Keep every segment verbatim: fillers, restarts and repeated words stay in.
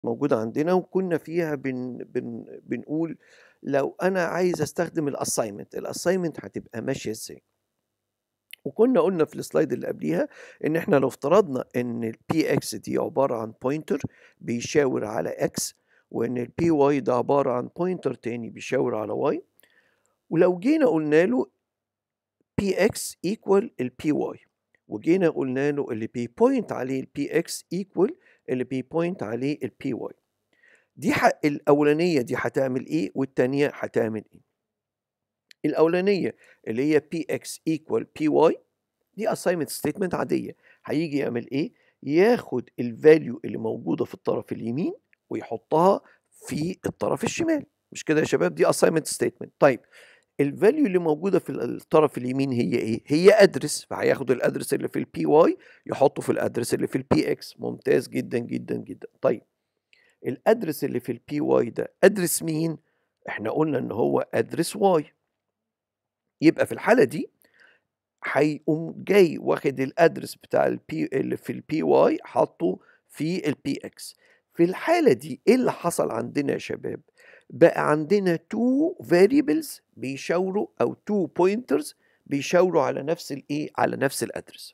موجودة عندنا، وكنا فيها بن بن بنقول لو أنا عايز أستخدم الassignment، الassignment هتبقى ماشية إزاي؟ وكنا قلنا في السلايد اللي قبليها إن إحنا لو افترضنا إن الPx دي عبارة عن pointer بيشاور على x، وإن الPy ده عبارة عن pointer تاني بيشاور على y، ولو جينا قلنا له Px equal الPy، وجينا قلنا له اللي بيبوينت عليه الPx equal اللي بيبوينت عليه الPy، دي ح... الأولانية دي هتعمل إيه والتانية هتعمل إيه؟ الأولانية اللي هي Px equal Py دي assignment statement عادية، هيجي يعمل إيه؟ ياخد الفاليو اللي موجودة في الطرف اليمين ويحطها في الطرف الشمال، مش كده يا شباب؟ دي assignment statement. طيب الفاليو اللي موجودة في الطرف اليمين هي إيه؟ هي أدرس، فهياخد الأدرس اللي في البي واي يحطه في الأدرس اللي في البي إكس. ممتاز جدا جدا جدا. طيب الأدرس اللي في البي واي ده أدرس مين؟ إحنا قلنا إن هو أدرس واي، يبقى في الحالة دي هيقوم جاي واخد الأدرس بتاع البي اللي في البي واي حاطه في البي إكس. في الحالة دي إيه اللي حصل عندنا يا شباب؟ بقى عندنا two variables بيشاوروا أو two pointers بيشاوروا على نفس الإيه؟ على نفس الأدرس.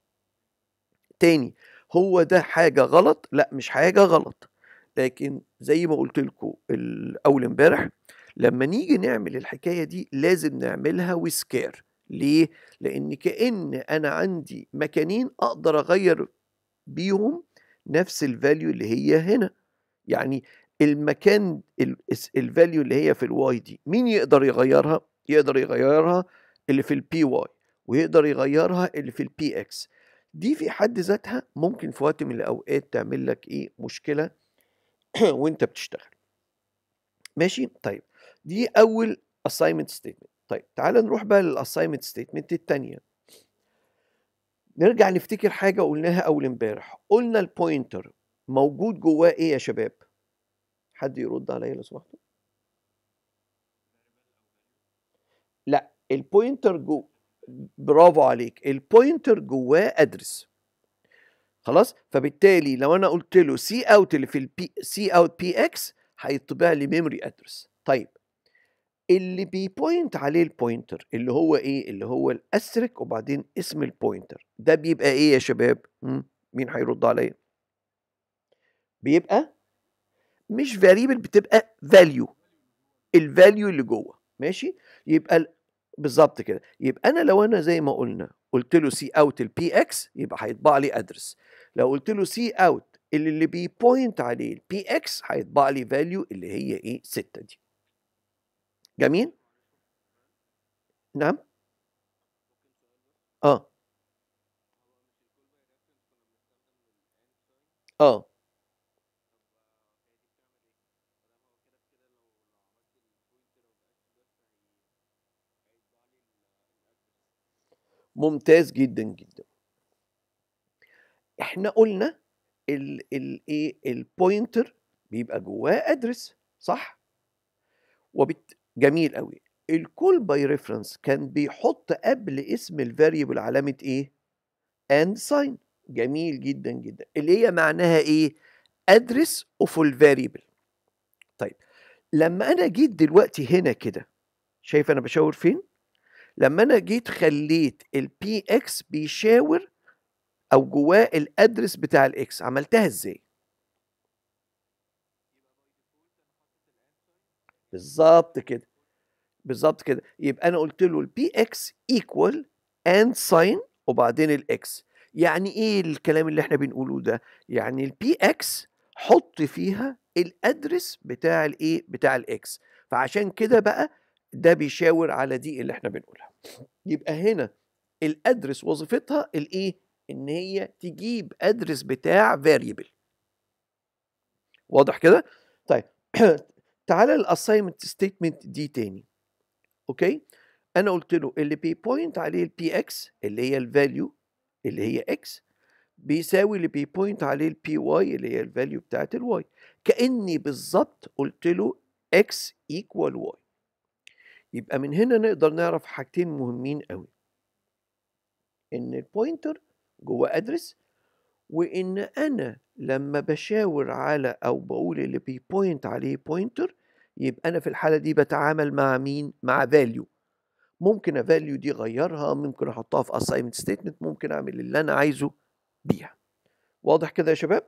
تاني، هو ده حاجة غلط؟ لا مش حاجة غلط، لكن زي ما قلت لكم أول امبارح لما نيجي نعمل الحكاية دي لازم نعملها وسكير. ليه؟ لأن كأن أنا عندي مكانين أقدر أغير بيهم نفس الفاليو اللي هي هنا. يعني المكان الفاليو اللي هي في الواي دي مين يقدر يغيرها؟ يقدر يغيرها اللي في البي واي، ويقدر يغيرها اللي في البي اكس. دي في حد ذاتها ممكن في وقت من الاوقات تعمل لك ايه؟ مشكله وانت بتشتغل. ماشي؟ طيب دي اول assignment statement. طيب تعال نروح بقى للassignment statement الثانيه. نرجع نفتكر حاجه قلناها اول امبارح، قلنا البوينتر موجود جواه ايه يا شباب؟ حد يرد عليا لو سمحتوا. لا البوينتر جو برافو عليك، البوينتر جواه ادرس. خلاص، فبالتالي لو انا قلت له سي اوت اللي في البي سي اوت بي اكس هيطبع لي ميموري ادرس. طيب اللي بيبوينت عليه البوينتر اللي هو ايه؟ اللي هو الاسترك وبعدين اسم البوينتر ده بيبقى ايه يا شباب؟ مم. مين هيرد عليا؟ بيبقى مش فاريبل، بتبقى فاليو، الفاليو اللي جوه. ماشي؟ يبقى بالظبط كده. يبقى انا لو انا زي ما قلنا قلت له سي اوت البي اكس يبقى هيطبع لي ادرس. لو قلت له سي اوت اللي اللي بيبوينت عليه البي اكس هيطبع لي فاليو اللي هي ايه؟ ستة دي. جميل؟ نعم؟ اه اه ممتاز جدا جدا. احنا قلنا ال ال ايه البوينتر بيبقى جواه ادرس، صح؟ وبت... جميل قوي. الكول باي ريفرنس كان بيحط قبل اسم الفاريبل علامة ايه؟ and sign. جميل جدا جدا، اللي هي معناها ايه؟ address of الفاريبل. طيب لما انا جيت دلوقتي هنا كده، شايف انا بشاور فين؟ لما انا جيت خليت البي اكس بيشاور او جواه الادرس بتاع الاكس، عملتها ازاي؟ بالظبط كده، بالظبط كده. يبقى انا قلت له البي اكس ايكوال اند ساين وبعدين الاكس. يعني ايه الكلام اللي احنا بنقوله ده؟ يعني البي اكس حط فيها الادرس بتاع الايه؟ بتاع الاكس. فعشان كده بقى ده بيشاور على دي اللي احنا بنقولها. يبقى هنا الادرس وظيفتها الايه؟ ان هي تجيب ادرس بتاع فاريبل. واضح كده؟ طيب تعالى الاساينمنت ستيتمنت دي تاني. اوكي، انا قلت له اللي بيبوينت عليه البي اكس اللي هي الفاليو اللي هي اكس بيساوي اللي بيبوينت عليه البي واي اللي هي الفاليو بتاعت الواي. كاني بالظبط قلت له اكس ايكوال واي. يبقى من هنا نقدر نعرف حاجتين مهمين قوي، ان البوينتر جوه ادرس، وإن أنا لما بشاور على أو بقول اللي بيبوينت عليه بوينتر يبقى أنا في الحالة دي بتعامل مع مين؟ مع فاليو. ممكن الفاليو دي أغيرها، ممكن أحطها في assignment statement، ممكن أعمل اللي أنا عايزه بيها. واضح كده يا شباب؟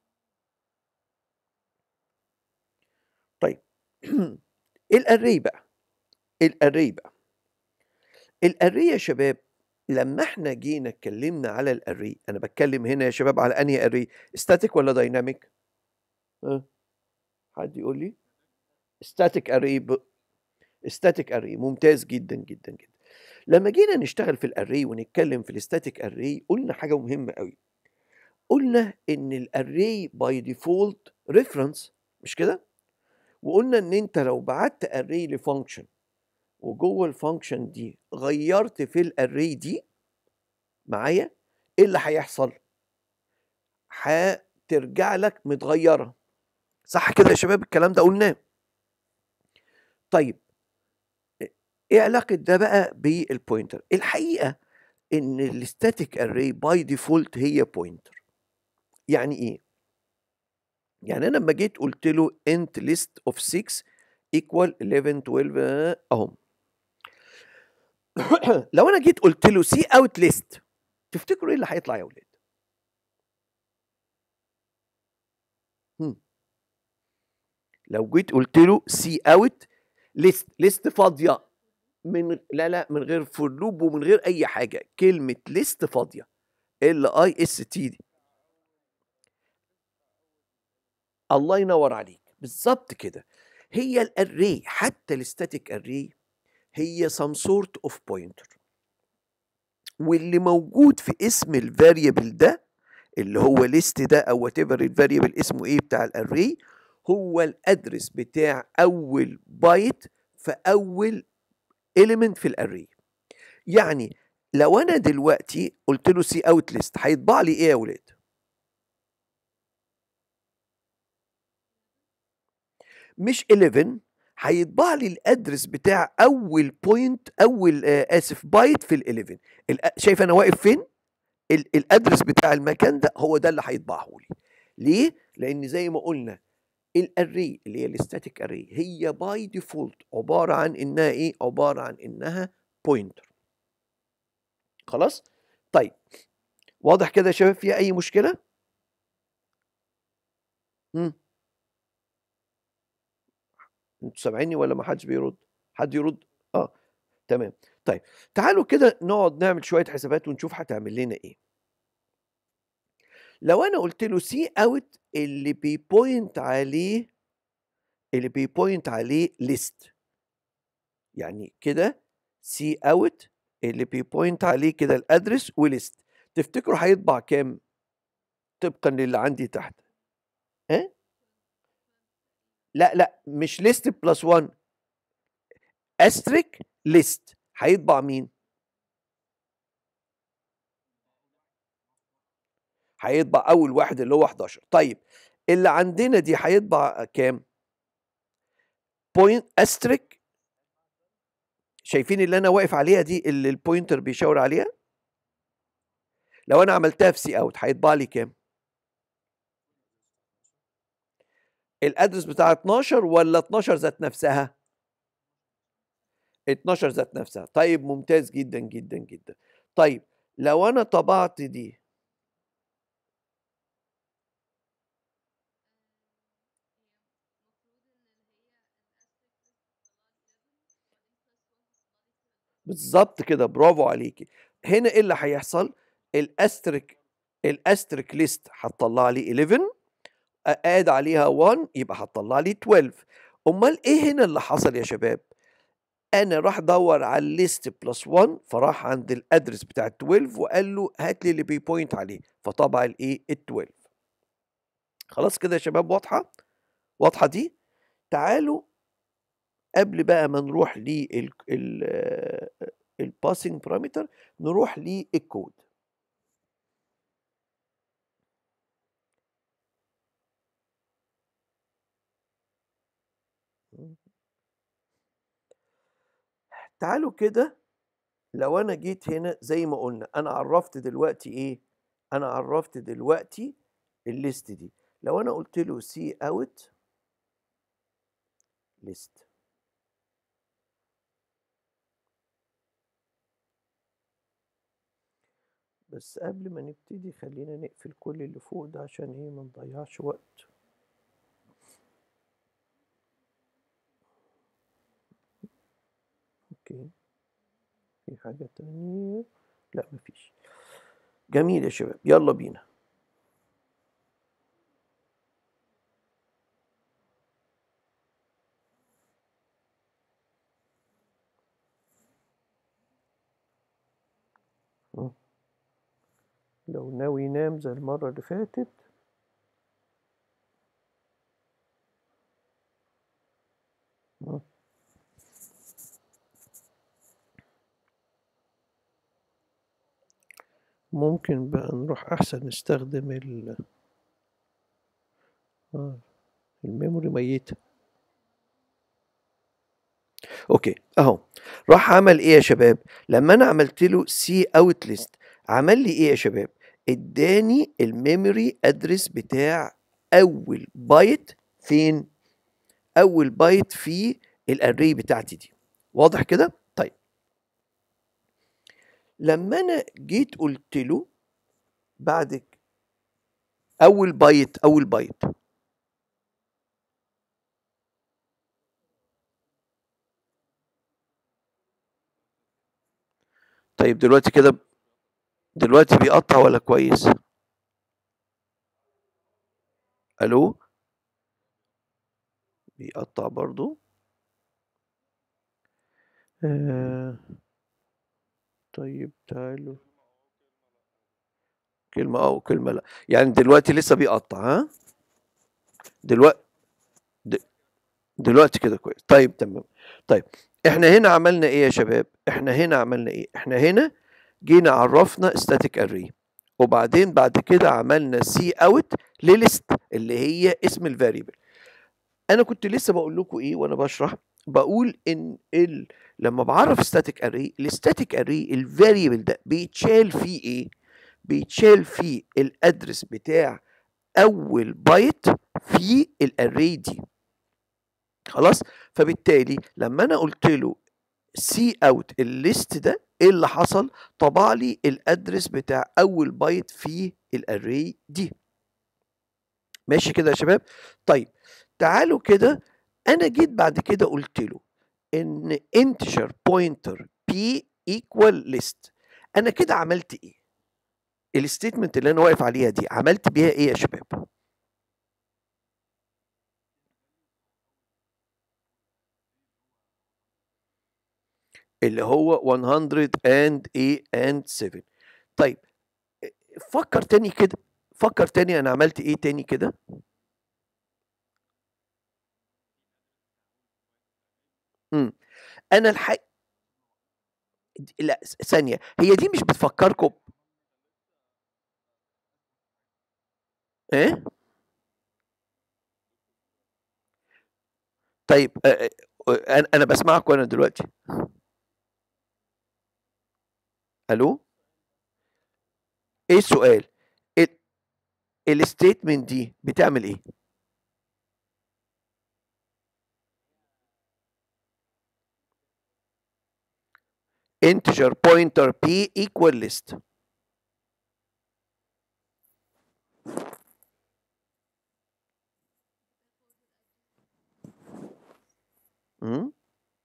طيب الأري بقى الأري بقى الأري يا شباب، لما احنا جينا اتكلمنا على الأري، أنا بتكلم هنا يا شباب على أنهي أري؟ ستاتيك ولا دايناميك؟ ها؟ حد يقول لي؟ ستاتيك أري ب... ستاتيك أري، ممتاز جدا جدا جدا. لما جينا نشتغل في الأري ونتكلم في الستاتيك أري قلنا حاجة مهمة قوي. قلنا إن الأري باي ديفولت ريفرنس، مش كده؟ وقلنا إن أنت لو بعت أري لفانكشن وجوه الفانكشن دي غيرت في الأري دي معايا، إيه اللي هيحصل؟ هترجع لك متغيرة. صح كده يا شباب؟ الكلام ده قلناه. طيب ايه علاقة ده بقى بالبوينتر؟ الحقيقة ان الستاتيك اري باي ديفولت هي بوينتر. يعني ايه؟ يعني انا لما جيت قلت له int list of six equal eleven twelve اهو. لو انا جيت قلت له see out list، تفتكروا ايه اللي هيطلع يا ولاد؟ هم. لو جيت قلت له see out list، list فاضية، من لا لا من غير فور لوب ومن غير اي حاجة، كلمة list فاضية، ال اي اس تي دي. الله ينور عليك، بالظبط كده. هي الاري حتى الستاتيك اري هي some sort of pointer، واللي موجود في اسم الفاريبل ده اللي هو ليست ده او وات ايفر الفاريبل اسمه ايه بتاع الاري، هو الادرس بتاع اول بايت في اول element في الاري. يعني لو انا دلوقتي قلت له سي اوت ليست هيطبع لي ايه يا ولاد؟ مش إحداشر، هيطبع لي الادرس بتاع اول بوينت، اول آه اسف بايت في ال11. شايف انا واقف فين؟ ال- الادرس بتاع المكان ده هو ده اللي هيطبعه لي. ليه؟ لان زي ما قلنا الاري اللي هي الستاتيك اري هي باي ديفولت عباره عن انها ايه؟ عباره عن انها بوينتر. خلاص؟ طيب واضح كده يا شباب؟ فيها اي مشكله؟ امم انتوا سامعيني ولا ما حدش بيرد؟ حد يرد؟ اه تمام. طيب تعالوا كده نقعد نعمل شويه حسابات ونشوف هتعمل لنا ايه. لو انا قلت له سي اوت اللي بيبوينت عليه اللي بيبوينت عليه ليست، يعني كده سي اوت اللي بيبوينت عليه كده الادرس وليست، تفتكروا هيطبع كام طبقا للي عندي تحت؟ ها؟ لا لا مش ليست بلس واحد، استريك ليست، هيطبع مين؟ هيطبع اول واحد اللي هو حداشر. طيب اللي عندنا دي هيطبع كام؟ بوينت استريك، شايفين اللي انا واقف عليها دي اللي البوينتر بيشاور عليها؟ لو انا عملتها في سي اوت هيطبع لي كام؟ الادرس بتاع اتناشر ولا اتناشر ذات نفسها؟ اتناشر ذات نفسها. طيب ممتاز جدا جدا جدا. طيب لو انا طبعت دي بالظبط كده، برافو عليكي. هنا ايه اللي هيحصل؟ الاستريك الاستريك ليست هتطلع لي حداشر، اد عليها واحد يبقى هتطلع لي اتناشر. امال ايه هنا اللي حصل يا شباب؟ انا راح ادور على الليست بلس واحد، فراح عند الادرس بتاع اتناشر وقال له هات لي اللي بيبوينت عليه، فطبع الايه؟ ال اتناشر. خلاص كده يا شباب؟ واضحه؟ واضحه دي؟ تعالوا قبل بقى ما نروح لل الباسنج بارامتر نروح للكود. تعالوا كده، لو انا جيت هنا زي ما قلنا انا عرفت دلوقتي ايه؟ انا عرفت دلوقتي الليست دي. لو انا قلت له سي اوت ليست، بس قبل ما نبتدي خلينا نقفل كل اللي فوق ده عشان ايه ما نضيعش وقت. اوكي، في حاجة تانية؟ لا مفيش. جميل يا شباب، يلا بينا. لو ناوي ينام زي المرة اللي فاتت ممكن بقى نروح احسن نستخدم ال آه الميموري ميتة. اوكي اهو، راح عمل ايه يا شباب؟ لما انا عملت له سي اوت ليست عمل لي ايه يا شباب؟ اداني الميموري ادرس بتاع اول بايت فين؟ اول بايت في الاري بتاعتي دي. واضح كده؟ طيب لما انا جيت قلت له بعد اول بايت اول بايت طيب دلوقتي كده، دلوقتي بيقطع ولا كويس؟ الو، بيقطع برضو. آه طيب تعالوا، كلمة اه وكلمة لا، يعني دلوقتي لسه بيقطع ها؟ دلوقتي دلوقتي كده كويس. طيب تمام. طيب احنا هنا عملنا ايه يا شباب؟ احنا هنا عملنا ايه؟ احنا هنا جينا عرفنا static array، وبعدين بعد كده عملنا سي اوت لليست اللي هي اسم الفاريبل. انا كنت لسه بقول لكم ايه وانا بشرح؟ بقول ان ال... لما بعرف static array، الستاتيك array الفاريبل ده بيتشال فيه ايه؟ بيتشال فيه الادرس بتاع اول بايت في الاري دي. خلاص، فبالتالي لما انا قلت له سي اوت الليست ده، ايه اللي حصل؟ طبع لي الادرس بتاع اول بايت في الاري دي. ماشي كده يا شباب؟ طيب تعالوا كده، انا جيت بعد كده قلت له ان integer pointer p equal list. انا كده عملت ايه؟ الستيتمنت اللي انا واقف عليها دي عملت بيها ايه يا شباب؟ اللي هو مية وتمانية and سبعة. طيب فكر تاني كده، فكر تاني انا عملت ايه تاني كده؟ امم انا الحق، لا ثانيه، هي دي مش بتفكركم ايه؟ طيب آه، آه، انا انا بسمعك وانا دلوقتي. الو، ايه السؤال؟ الستيتمنت دي بتعمل ايه؟ integer pointer p equal list. امم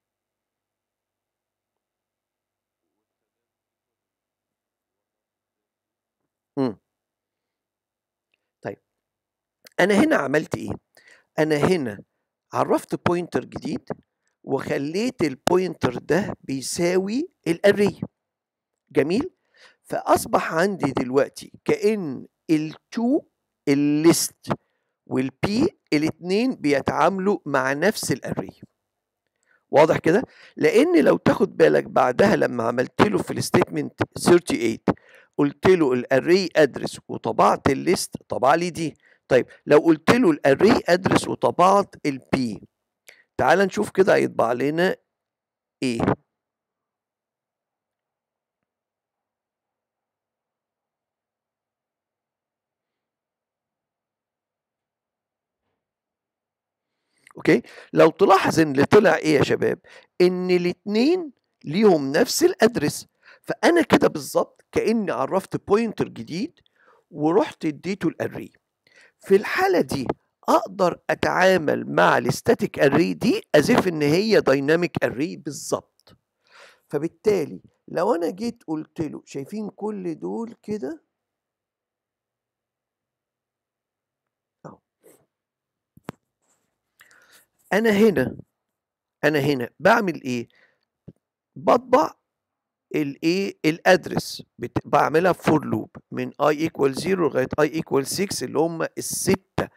امم طيب انا هنا عملت ايه؟ انا هنا عرفت بوينتر جديد وخليت البوينتر ده بيساوي الاري. جميل، فاصبح عندي دلوقتي كأن ال2 الليست والبي الاتنين بيتعاملوا مع نفس الاري. واضح كده؟ لان لو تاخد بالك بعدها لما عملت له في الستيتمنت تمانية وثلاثين قلت له الاري ادرس وطبعت الليست، طبع لي دي. طيب لو قلت له الاري ادرس وطبعت البي، تعال نشوف كده هيطبع لنا ايه. اوكي. لو تلاحظ ان اللي طلع ايه يا شباب، ان الاثنين ليهم نفس الادرس، فانا كده بالظبط كاني عرفت بوينتر جديد ورحت اديته الاري. في الحاله دي اقدر اتعامل مع الستاتيك اري دي ازف ان هي دايناميك اري بالظبط. فبالتالي لو انا جيت قلت له، شايفين كل دول كده اهو، انا هنا انا هنا بعمل ايه؟ بطبع الايه الادرس، بعملها فور لوب من i equal صفر لغايه i equal ستة اللي هم السته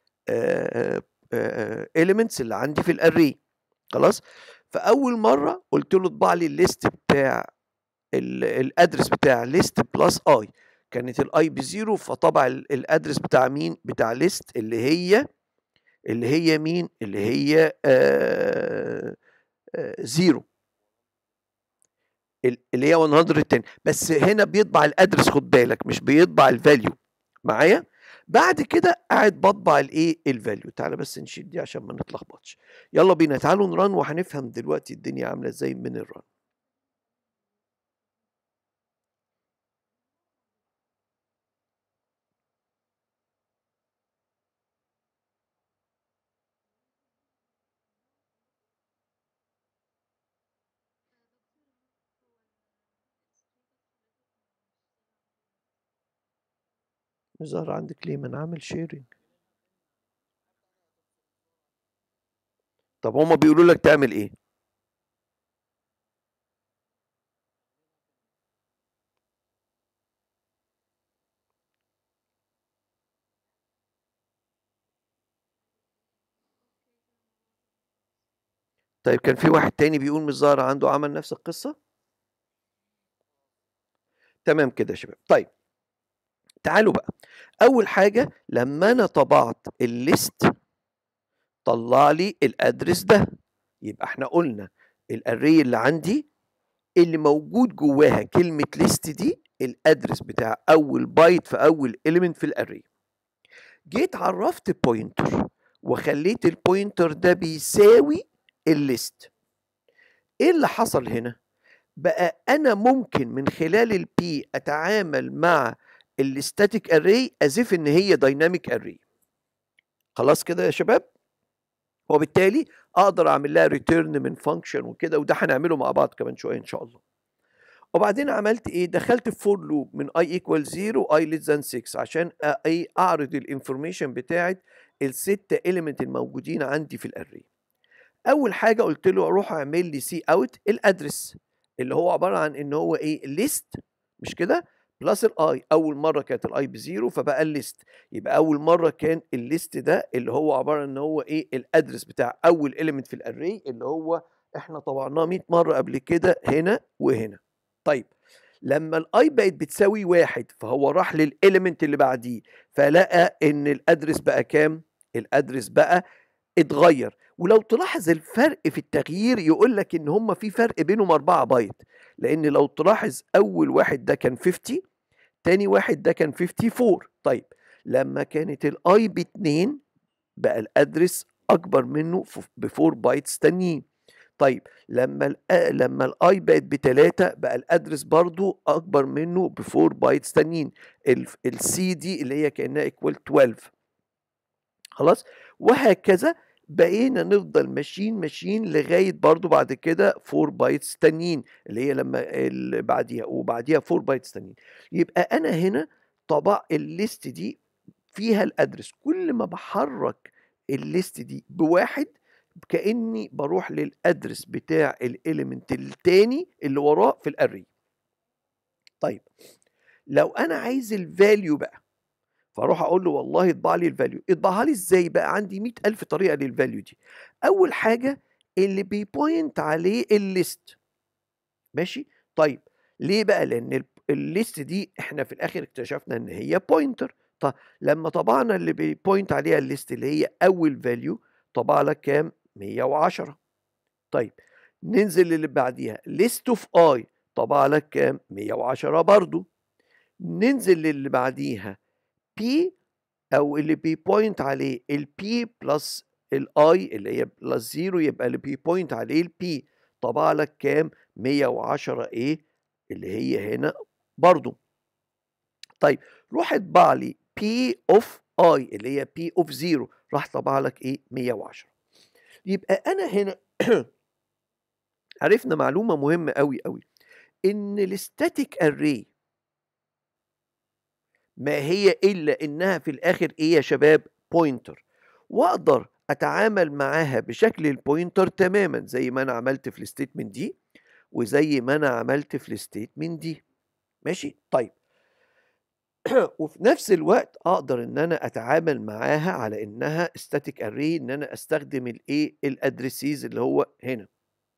elements اللي عندي في الاري. خلاص. فاول مره قلت له اطبع لي الليست بتاع الادرس بتاع ليست بلس اي، كانت الاي بزيرو، فطبع الادرس بتاع مين؟ بتاع ليست اللي هي اللي هي مين؟ اللي هي آه آه زيرو، اللي هي مية وعشرة. بس هنا بيطبع الادرس، خد بالك، مش بيطبع الفاليو معايا. بعد كده قاعد بطبع الايه الفاليو. تعالى بس نشيل دي عشان ما نتلخبطش. يلا بينا تعالوا نران وهنفهم دلوقتي الدنيا عامله ازاي من الران. مش ظاهر عندك ليه؟ ما انا عامل شيرنج. طب هما بيقولوا لك تعمل ايه؟ طيب كان في واحد تاني بيقول مش ظاهر عنده، عمل نفس القصه. تمام كده يا شباب. طيب تعالوا بقى، اول حاجه لما انا طبعت الليست طلع لي الادرس ده، يبقى احنا قلنا الاري اللي عندي اللي موجود جواها كلمة ليست دي الادرس بتاع اول بايت في اول اليمنت في الاري. جيت عرفت بوينتر وخليت البوينتر ده بيساوي الليست. ايه اللي حصل هنا؟ بقى انا ممكن من خلال البي اتعامل مع الستاتيك اري ازف ان هي دايناميك اري. خلاص كده يا شباب. وبالتالي اقدر اعمل لها ريتيرن من فانكشن وكده، وده هنعمله مع بعض كمان شويه ان شاء الله. وبعدين عملت ايه؟ دخلت في فور لوب من i equal صفر و i less than ستة عشان ايه؟ اعرض الانفورميشن بتاعت الستة element الموجودين عندي في الاري. اول حاجه قلت له روح اعمل لي سي اوت الادرس، اللي هو عباره عن ان هو ايه؟ ليست، مش كده؟ بلس الاي. اول مره كانت الاي بزيرو فبقى الليست، يبقى اول مره كان الليست ده اللي هو عباره عن ان هو ايه؟ الادرس بتاع اول element في الاري اللي هو احنا طبعناه مية مره قبل كده هنا وهنا. طيب لما الاي بقت بتساوي واحد فهو راح للإيليمنت اللي بعديه، فلقى ان الادرس بقى كام؟ الادرس بقى اتغير. ولو تلاحظ الفرق في التغيير يقول لك ان هم في فرق بينهم أربعة بايت، لان لو تلاحظ اول واحد ده كان خمسين، تاني واحد ده كان أربعة وخمسين. طيب لما كانت الاي باتنين بقى الادرس اكبر منه بفور بايتس تانيين. طيب لما ال لما الاي بقت بتلاتة بقى الادرس برضو اكبر منه بفور بايتس تانيين. السي دي اللي هي كانها ايكوال اتناشر. خلاص. وهكذا بقينا نفضل ماشيين ماشيين لغايه برضو بعد كده أربعة بايتس تانيين اللي هي لما اللي بعديها وبعديها أربعة بايتس تانيين. يبقى انا هنا طبع الليست دي فيها الادرس، كل ما بحرك الليست دي بواحد كاني بروح للادرس بتاع الاليمنت التاني اللي وراه في الاري. طيب لو انا عايز الفاليو بقى، فاروح اقول له والله اطبع لي الفاليو. اطبعها لي ازاي بقى؟ عندي مئة الف طريقه للفاليو دي. اول حاجه اللي بيبوينت عليه الليست، ماشي. طيب ليه بقى؟ لان الليست دي احنا في الاخر اكتشفنا ان هي بوينتر. طب لما طبعنا اللي بيبوينت عليها الليست اللي هي اول فاليو، طبع لك كام؟ مية وعشرة. طيب ننزل للي بعديها ليست اوف اي، طبع لك كام؟ مية وعشرة برضو. ننزل للي بعديها بي، او اللي بيبوينت عليه البي بلس الاي اللي هي بلس زيرو، يبقى اللي بيبوينت عليه البي. طبع لك كام؟ مية وعشرة ايه اللي هي هنا برضو. طيب روح اطبع لي بي اوف اي اللي هي بي اوف زيرو، راح طبع لك ايه؟ مية وعشرة. يبقى انا هنا عرفنا معلومه مهمه قوي قوي، ان الستاتيك اري ما هي الا انها في الاخر ايه يا شباب؟ بوينتر، واقدر اتعامل معاها بشكل البوينتر تماما زي ما انا عملت في الستيتمنت دي وزي ما انا عملت في الستيتمنت دي. ماشي؟ طيب وفي نفس الوقت اقدر ان انا اتعامل معاها على انها static array، ان انا استخدم الايه؟ الادريسيز اللي هو هنا.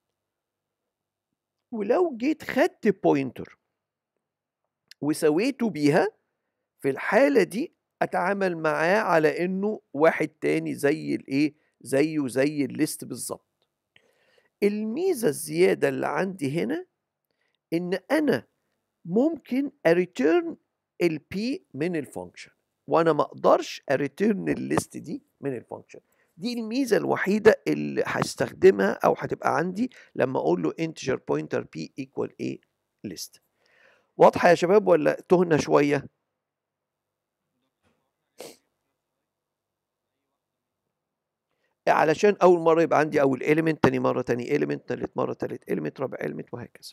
ولو جيت خدت بوينتر وسويته بيها، في الحالة دي اتعامل معاه على انه واحد تاني زي الايه؟ زيه زي الليست بالظبط. الميزة الزيادة اللي عندي هنا ان انا ممكن اريتيرن البي من الفانكشن، وانا ما اقدرش اريتيرن الليست دي من الفانكشن. دي الميزه الوحيده اللي هستخدمها او هتبقى عندي لما اقول له integer pointer p equal a list. واضحه يا شباب ولا تهنا شويه؟ علشان اول مره يبقى عندي اول element، تاني مره تاني element، تالت مره تالت element، رابع element، وهكذا.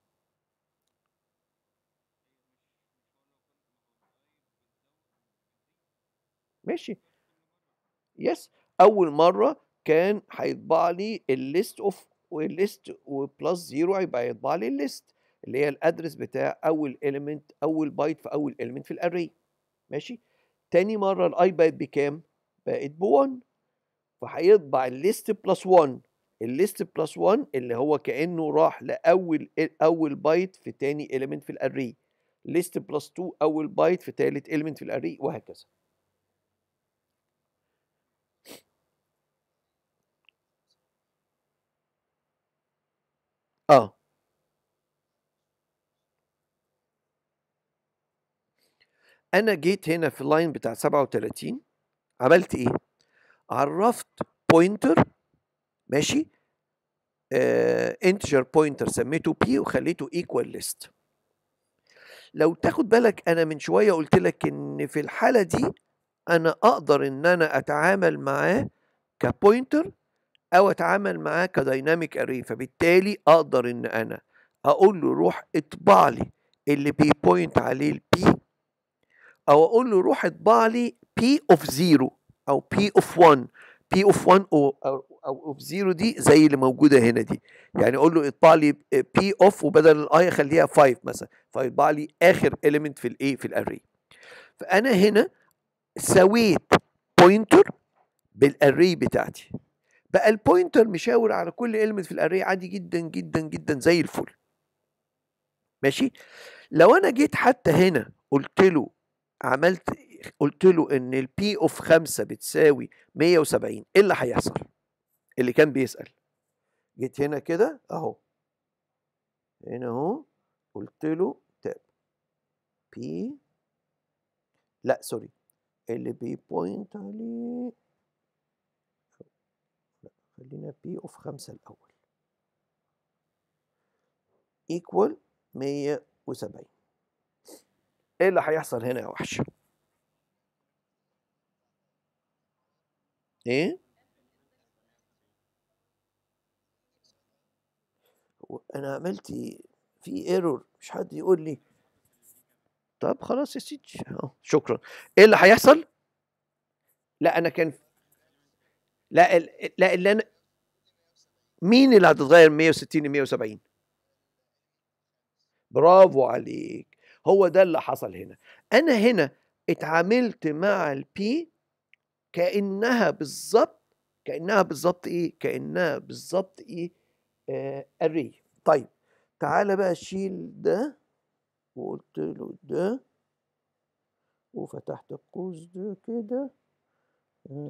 ماشي. يس. اول مره كان هيطبع لي الليست اوف، والليست وبلس زيرو هيبقى يطبع لي الليست اللي هي الادرس بتاع اول element، اول بايت في اول element في الاري. ماشي. تاني مره الاي بقت بكام؟ بقت ب واحد، فهيطبع الليست بلس واحد. الليست بلس واحد اللي هو كانه راح لاول اول بايت في تاني element في الاري، ليست بلس اتنين اول بايت في تالت element في الاري، وهكذا. اه انا جيت هنا في اللاين بتاع سبعة وتلاتين، عملت ايه؟ عرفت بوينتر. ماشي. آه انتجر بوينتر سميته بي وخليته ايكوال ليست. لو تاخد بالك انا من شويه قلت لك ان في الحاله دي انا اقدر ان انا اتعامل معاه كبوينتر او اتعامل معاه كدايناميك اري، فبالتالي اقدر ان انا اقول له روح اطبع لي اللي بيبوينت عليه البي، او اقول له روح اطبع لي بي اوف زيرو او بي اوف واحد. بي اوف واحد او او اوف زيرو دي زي اللي موجوده هنا دي، يعني اقول له اطبع لي بي اوف وبدل الاي اخليها خمسة مثلا، فيطبع لي اخر اليمنت في الايه؟ في الاري. فانا هنا سويت بوينتر بالاري بتاعتي، بقى البوينتر مشاور على كل اليمنت في الاري عادي جدا جدا جدا زي الفل. ماشي. لو انا جيت حتى هنا قلت له، عملت قلت له ان البي اوف خمسة بتساوي مية وسبعين، ايه اللي هيحصل؟ اللي كان بيسأل، جيت هنا كده اهو، هنا اهو، قلت له تاب بي، لا سوري، اللي بيبوينت عليه، خلينا بي اوف خمسة الاول ايكوال مية وسبعين. ايه اللي هيحصل هنا يا وحش؟ ايه؟ انا عملت في ايرور، مش حد يقول لي؟ طب خلاص يا سيدي اهو، شكرا. ايه اللي هيحصل؟ لا انا كان، لا ال- لا اللي انا، مين اللي هتتغير مية وستين ل مية وسبعين؟ برافو عليك، هو ده اللي حصل هنا. انا هنا اتعاملت مع البي كانها بالظبط، كانها بالظبط ايه؟ كانها بالظبط ايه؟ آه اري. طيب تعالى بقى شيل ده، وقلت له ده، وفتحت القوس ده كده. آه.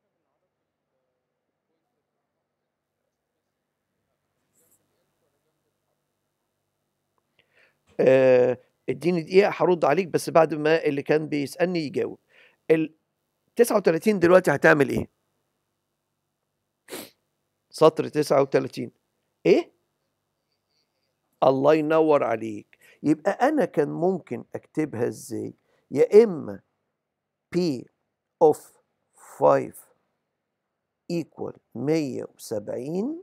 آه، اديني دقيقة هرد عليك، بس بعد ما اللي كان بيسألني يجاوب. ال تسعة وتلاتين دلوقتي هتعمل ايه؟ سطر تسعة وتلاتين. ايه؟ الله ينور عليك. يبقى انا كان ممكن اكتبها ازاي؟ يا اما P of خمسة equal مية وسبعين،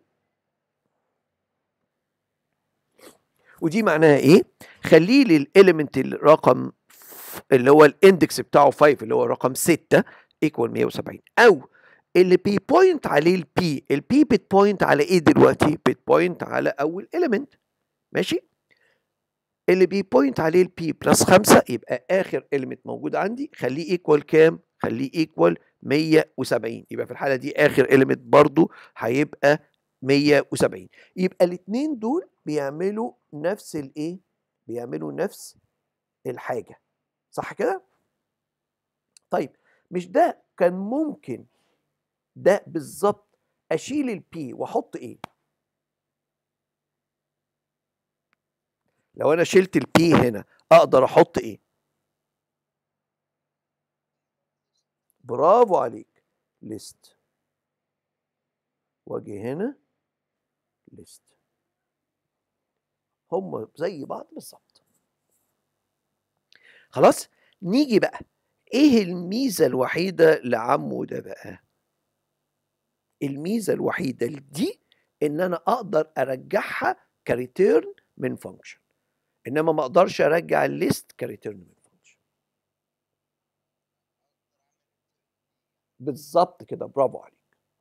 ودي معناها ايه؟ خلي لي الاليمنت الرقم اللي هو الاندكس بتاعه خمسة اللي هو رقم ستة equal مية وسبعين، او اللي بيبوينت عليه البي، البي بتبوينت على ايه دلوقتي؟ بتبوينت على اول اليمنت، ماشي؟ اللي بيبوينت عليه البي بلس خمسة، يبقى اخر اليمنت موجود عندي خليه ايكوال كام؟ خليه ايكوال مية وسبعين. يبقى في الحاله دي اخر اليمنت برضو هيبقى مية وسبعين. يبقى الاثنين دول بيعملوا نفس الايه؟ بيعملوا نفس الحاجه، صح كده؟ طيب مش ده كان ممكن ده بالظبط اشيل البي واحط ايه؟ لو انا شلت البي هنا اقدر احط ايه؟ برافو عليك، ليست. واجي هنا ليست، هم زي بعض بالظبط. خلاص، نيجي بقى ايه الميزه الوحيده لعمو ده بقى؟ الميزه الوحيده دي ان انا اقدر ارجعها كريتيرن من فانكشن، انما ما اقدرش ارجع الليست كريتيرن من فانكشن. بالظبط كده، برافو عليك.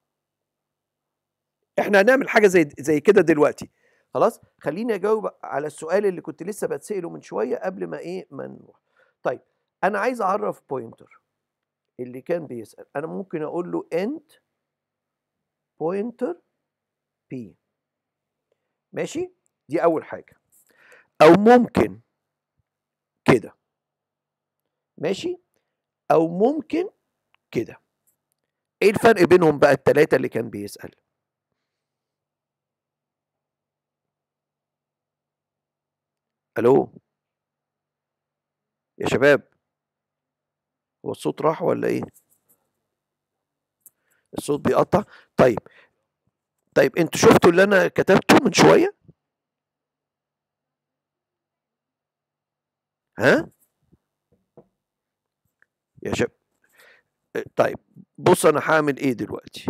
احنا هنعمل حاجه زي زي كده دلوقتي. خلاص، خليني اجاوب على السؤال اللي كنت لسه بتساله من شويه قبل ما ايه ما نروح. طيب انا عايز اعرف بوينتر اللي كان بيسال، انا ممكن اقول له end pointer p، ماشي؟ دي اول حاجه. او ممكن كده، ماشي؟ او ممكن كده. ايه الفرق بينهم بقى الثلاثه اللي كان بيسال؟ الو يا شباب، هو الصوت راح ولا ايه؟ الصوت بيقطع. طيب طيب انتوا شفتوا اللي انا كتبته من شويه؟ ها يا شباب؟ طيب بص انا هعمل ايه دلوقتي.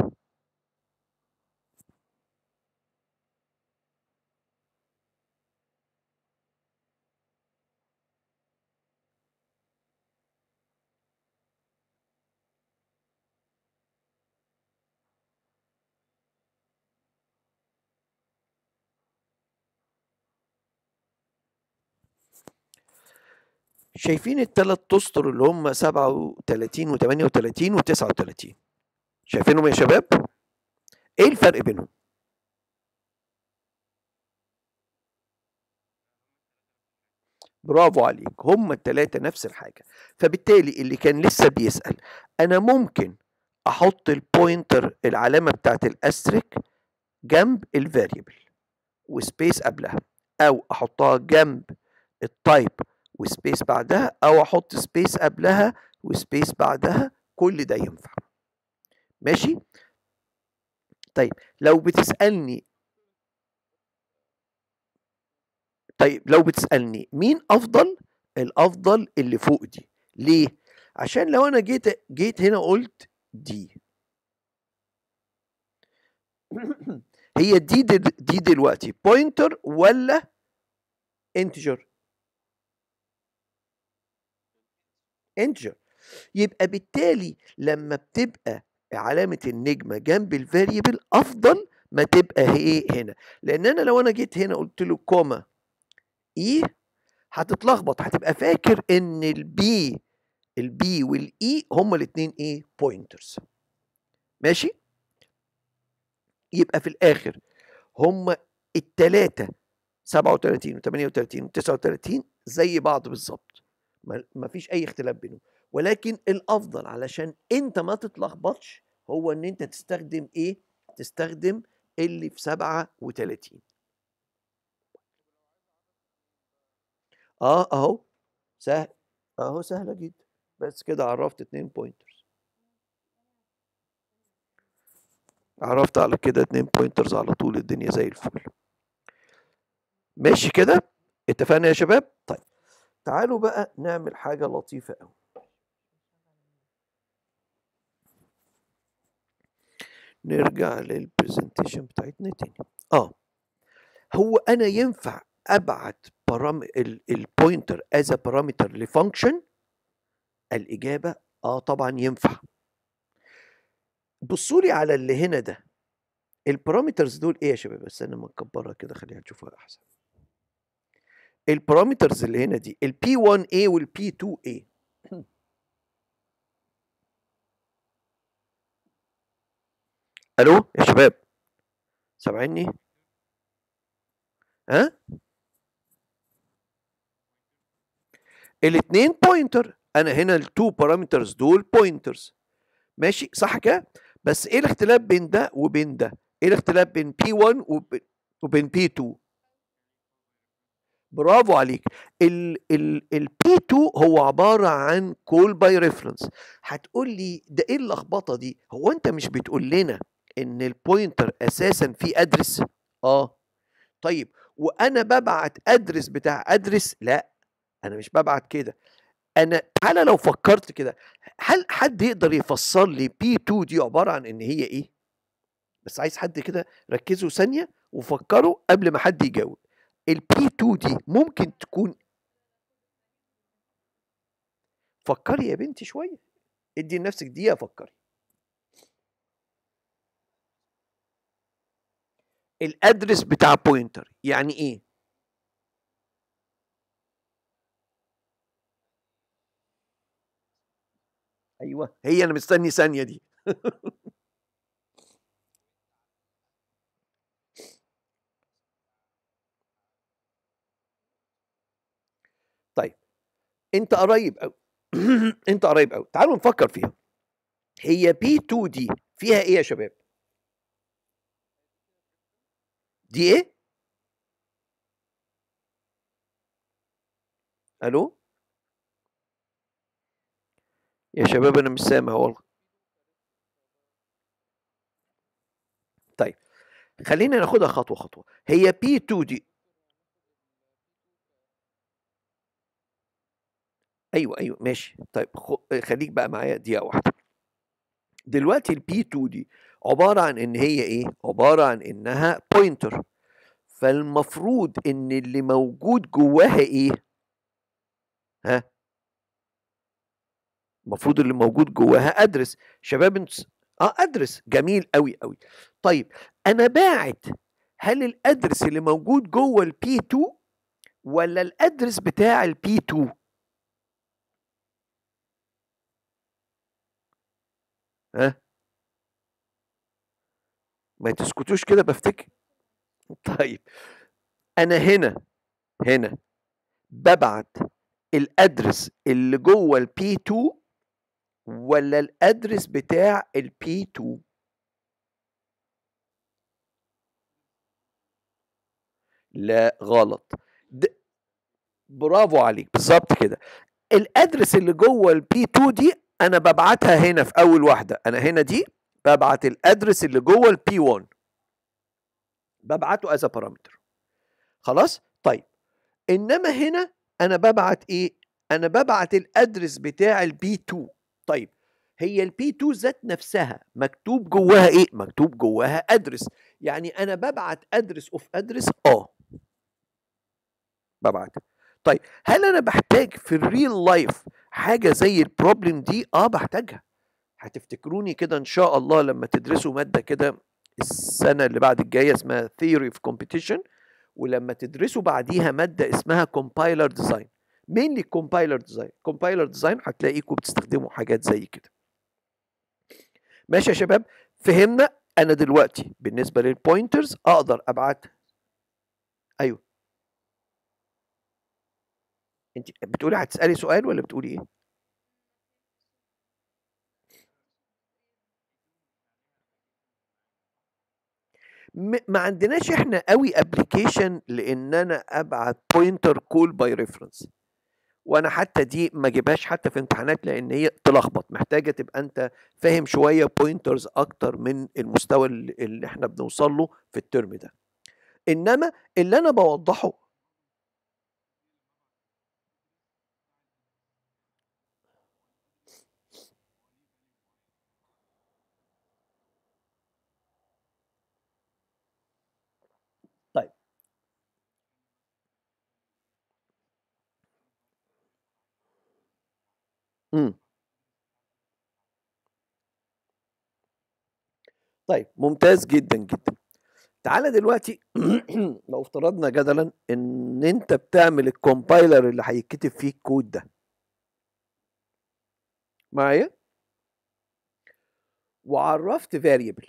شايفين الثلاث اسطر اللي هم سبعة وتلاتين وتمانية وتلاتين وتسعة وتلاتين؟ شايفينهم يا شباب؟ ايه الفرق بينهم؟ برافو عليك، هم الثلاثه نفس الحاجه. فبالتالي اللي كان لسه بيسال، انا ممكن احط البوينتر العلامه بتاعت الاستريك جنب الفاريبل وسبيس قبلها، او احطها جنب التايب وسبيس بعدها، او احط سبيس قبلها وسبيس بعدها، كل ده ينفع، ماشي؟ طيب لو بتسألني طيب لو بتسألني مين افضل؟ الافضل اللي فوق دي. ليه؟ عشان لو انا جيت جيت هنا قلت دي هي دي دل دي دلوقتي بوينتر ولا انتجر؟ انتجر. يبقى بالتالي لما بتبقى علامة النجمة جنب الفاريبل افضل ما تبقى ايه هنا، لان انا لو انا جيت هنا قلت له كوما اي هتتلخبط، هتبقى فاكر ان البي البي والاي هما الاثنين ايه؟ بوينترز، ماشي؟ يبقى في الاخر هما الثلاثه سبعة وتلاتين وتمانية وتلاتين وتسعة وتلاتين زي بعض بالظبط، ما فيش اي اختلاف بينهم، ولكن الافضل علشان انت ما تتلخبطش هو ان انت تستخدم ايه؟ تستخدم اللي في سبعة وتلاتين. اه اهو سهل، اهو سهله جدا، بس كده عرفت اتنين بوينترز. عرفت على كده اتنين بوينترز على طول، الدنيا زي الفل. ماشي كده، اتفقنا يا شباب؟ طيب تعالوا بقى نعمل حاجة لطيفة قوي. نرجع للبرزنتيشن بتاعتنا تاني. اه هو انا ينفع ابعت برام البوينتر از بارامتر لفانكشن؟ الاجابه اه طبعا ينفع. بصوا لي على اللي هنا ده، البارامترز دول ايه يا شباب؟ بس انا مكبرها كده خليها تشوفها احسن. البارامترز اللي هنا دي ال بي واحد إيه وال بي تو إيه. الو يا شباب، سامعيني؟ ها؟ الاثنين بوينتر، انا هنا التو بارامترز دول بوينترز، ماشي صح كده؟ بس ايه الاختلاف بين ده وبين ده؟ ايه الاختلاف بين بي واحد وب- وبين بي تو؟ برافو عليك. ال ال ال بي تو هو عبارة عن كول باي ريفرنس. هتقول لي ده ايه اللخبطة دي؟ هو انت مش بتقول لنا ان البوينتر اساسا فيه ادرس؟ اه طيب، وانا ببعت ادرس بتاع ادرس؟ لا، انا مش ببعت كده. انا تعالى لو فكرت كده، هل حد يقدر يفسر لي بي تو دي عبارة عن ان هي ايه؟ بس عايز حد كده ركزوا ثانية وفكروا قبل ما حد يجاوب. البي تو دي ممكن تكون، فكري يا بنتي شوية، ادي لنفسك دقيقة فكري. الادرس بتاع بوينتر يعني ايه؟ ايوه هي، انا مستني ثانية دي. طيب انت قريب قوي. انت قريب قوي، تعالوا نفكر فيها. هي بي تو دي فيها ايه يا شباب؟ دي ايه؟ الو يا شباب، انا مش سامع والله. طيب خلينا ناخدها خطوة خطوة. هي بي تو دي، ايوه ايوه ماشي. طيب خ... خليك بقى معايا دقيقة واحدة. دلوقتي البي تو دي عبارة عن ان هي ايه؟ عبارة عن انها بوينتر، فالمفروض ان اللي موجود جواها ايه؟ ها؟ المفروض اللي موجود جواها ادرس. شباب انت، اه ادرس، جميل قوي قوي. طيب انا باعت، هل الادرس اللي موجود جوه البي تو ولا الادرس بتاع البي تو؟ ها؟ ما تسكتوش كده بفتكر. طيب انا هنا، هنا ببعت الادرس اللي جوه البي تو ولا الادرس بتاع البي تو؟ لا غلط. د... برافو عليك، بالظبط كده. الادرس اللي جوه البي تو دي انا ببعتها هنا في اول واحده، انا هنا دي ببعت الادرس اللي جوه البي واحد، ببعته از بارامتر. خلاص طيب، انما هنا انا ببعت ايه؟ انا ببعت الادرس بتاع البي تو. طيب هي البي تو ذات نفسها مكتوب جواها ايه؟ مكتوب جواها ادرس، يعني انا ببعت ادرس اوف ادرس. اه ببعت. طيب هل انا بحتاج في الريل لايف حاجه زي البروبلم دي؟ اه بحتاجها. هتفتكروني كده ان شاء الله لما تدرسوا ماده كده السنه اللي بعد الجايه اسمها Theory of Competition، ولما تدرسوا بعديها ماده اسمها Compiler Design. mainly Compiler Design. Compiler Design هتلاقيكم بتستخدموا حاجات زي كده. ماشي يا شباب، فهمنا. انا دلوقتي بالنسبه للبوينترز اقدر ابعت. ايوه، انت بتقولي هتسالي سؤال ولا بتقولي ايه؟ م- ما عندناش احنا قوي ابلكيشن لان انا ابعت بوينتر كول باي ريفرنس. وانا حتى دي ما اجيبهاش حتى في امتحانات، لان هي تلخبط، محتاجه تبقى انت فاهم شويه بوينترز اكتر من المستوى اللي اللي احنا بنوصل له في الترم ده. انما اللي انا بوضحه طيب. امم طيب ممتاز جدا جدا. تعالى دلوقتي لو افترضنا جدلا ان انت بتعمل الكومبايلر اللي هيتكتب فيه الكود ده معايا، وعرفت فاريبل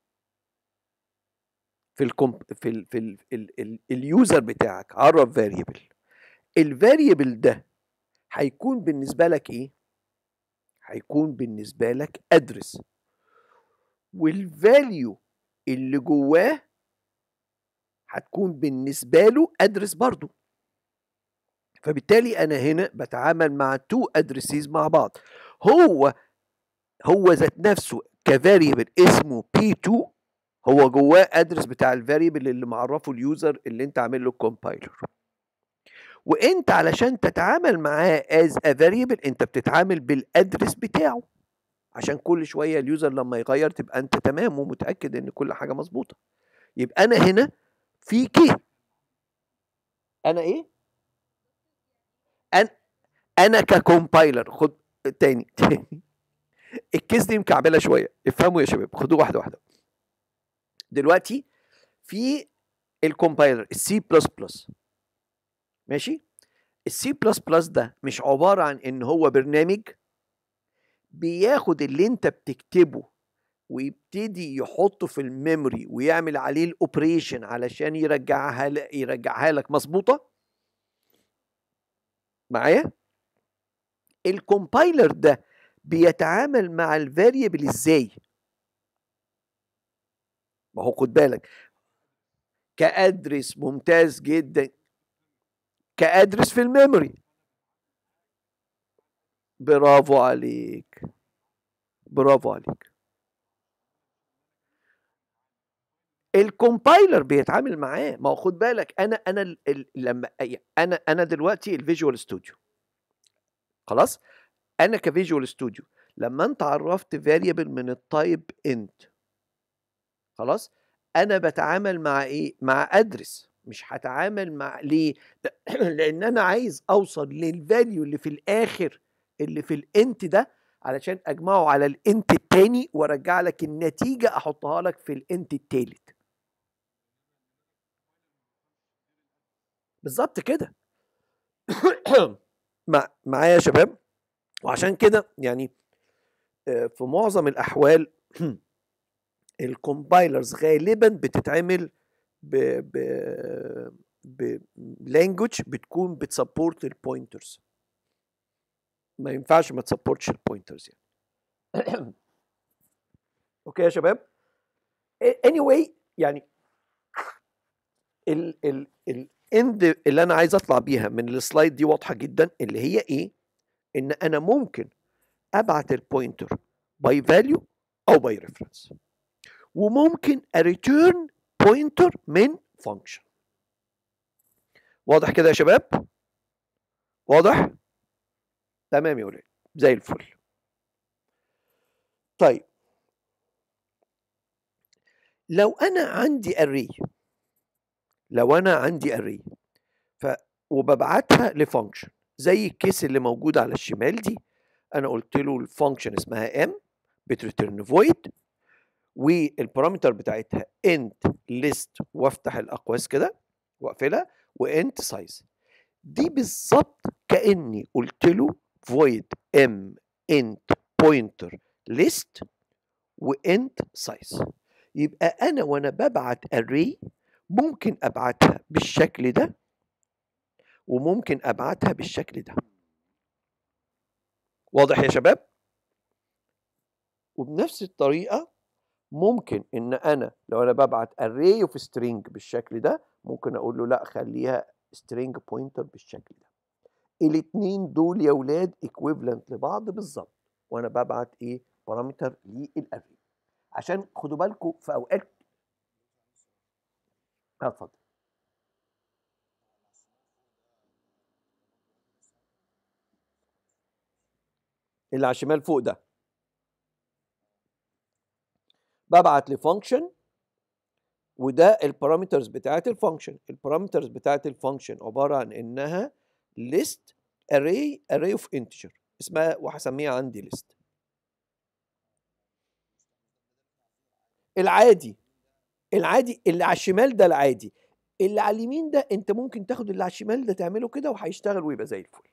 في الكم في ال في ال ال ال اليوزر بتاعك، عرف فاريبل. الفاريبل ده هيكون بالنسبه لك ايه؟ هيكون بالنسبه لك ادرس، والفاليو اللي جواه هتكون بالنسبه له ادرس برضو. فبالتالي انا هنا بتعامل مع تو ادرسز مع بعض. هو هو ذات نفسه كفاريبل اسمه بي تو، هو جواه ادرس بتاع الفاريبل اللي معرفه اليوزر اللي انت عامل له كومبايلر. وانت علشان تتعامل معاه از ا فاريبل انت بتتعامل بالادرس بتاعه، عشان كل شويه اليوزر لما يغير تبقى انت تمام ومتاكد ان كل حاجه مظبوطه. يبقى انا هنا في كي انا ايه انا انا ككومبايلر. خد تاني تاني الكيس دي مكعبله شويه، افهموا يا شباب، خدوه واحده واحده. دلوقتي في الكومبايلر السي بلس بلس، ماشي. السي بلس بلس ده مش عباره عن ان هو برنامج بياخد اللي انت بتكتبه ويبتدي يحطه في الميموري ويعمل عليه الاوبريشن علشان يرجعها ل... يرجعها لك مظبوطه معايا. الكومبايلر ده بيتعامل مع الفاريبل ازاي؟ ما هو خد بالك، كادرس ممتاز جدا، كادرس في الميموري. برافو عليك، برافو عليك. الكومبايلر بيتعامل معاه. ما هو خد بالك، انا انا ال- ال- لما انا انا دلوقتي الفيجوال ستوديو، خلاص. انا كفيجوال ستوديو لما انت عرفت فاريبل من التايب انت، خلاص، انا بتعامل مع ايه؟ مع ادرس، مش هتعامل مع ليه؟ لان انا عايز اوصل للفاليو اللي في الاخر اللي في الانت ده علشان اجمعه على الانت التاني وارجع لك النتيجه احطها لك في الانت التالت. بالظبط كده. مع معايا يا شباب. وعشان كده يعني آه، في معظم الاحوال الكومبايلرز غالبا بتتعمل ب ب بلانجوج بتكون بتسبورت البوينترز، ما ينفعش ما تسبورتش البوينترز يعني. اوكي يا شباب. anyway يعني ال ال الاند اللي انا عايز اطلع بيها من السلايد دي واضحه جدا، اللي هي ايه؟ ان انا ممكن ابعت البوينتر باي فاليو او باي ريفرنس، وممكن اريتيرن بوينتر من فانكشن. واضح كده يا شباب؟ واضح؟ تمام يا ولاد، زي الفل. طيب لو انا عندي array، لو انا عندي array ف وببعتها لفانكشن زي الكيس اللي موجود على الشمال دي، انا قلت له الفانكشن اسمها m بتريتيرن void، والبارامتر بتاعتها int list، وافتح الاقواس كده واقفلها، وانت سايز. دي بالظبط كاني قلت له void m int pointer list وانت سايز. يبقى انا وانا ببعت array ممكن ابعتها بالشكل ده وممكن ابعتها بالشكل ده. واضح يا شباب؟ وبنفس الطريقه ممكن ان انا لو انا ببعت array اوف string بالشكل ده ممكن اقول له لا خليها string pointer بالشكل ده. الاثنين دول يا ولاد ايكويفالنت لبعض بالظبط، وانا ببعت ايه بارامتر للاري. عشان خدوا بالكم في اوقات اه اتفضل. اللي على الشمال فوق ده ببعت لفانكشن، وده البارامترز بتاعت الفانكشن. البارامترز بتاعت الفانكشن عباره عن انها list array array of integer اسمها، وهسميها عندي list. العادي العادي اللي على الشمال ده العادي، اللي على اليمين ده انت ممكن تاخد اللي على الشمال ده تعمله كده وهيشتغل ويبقى زي الفل.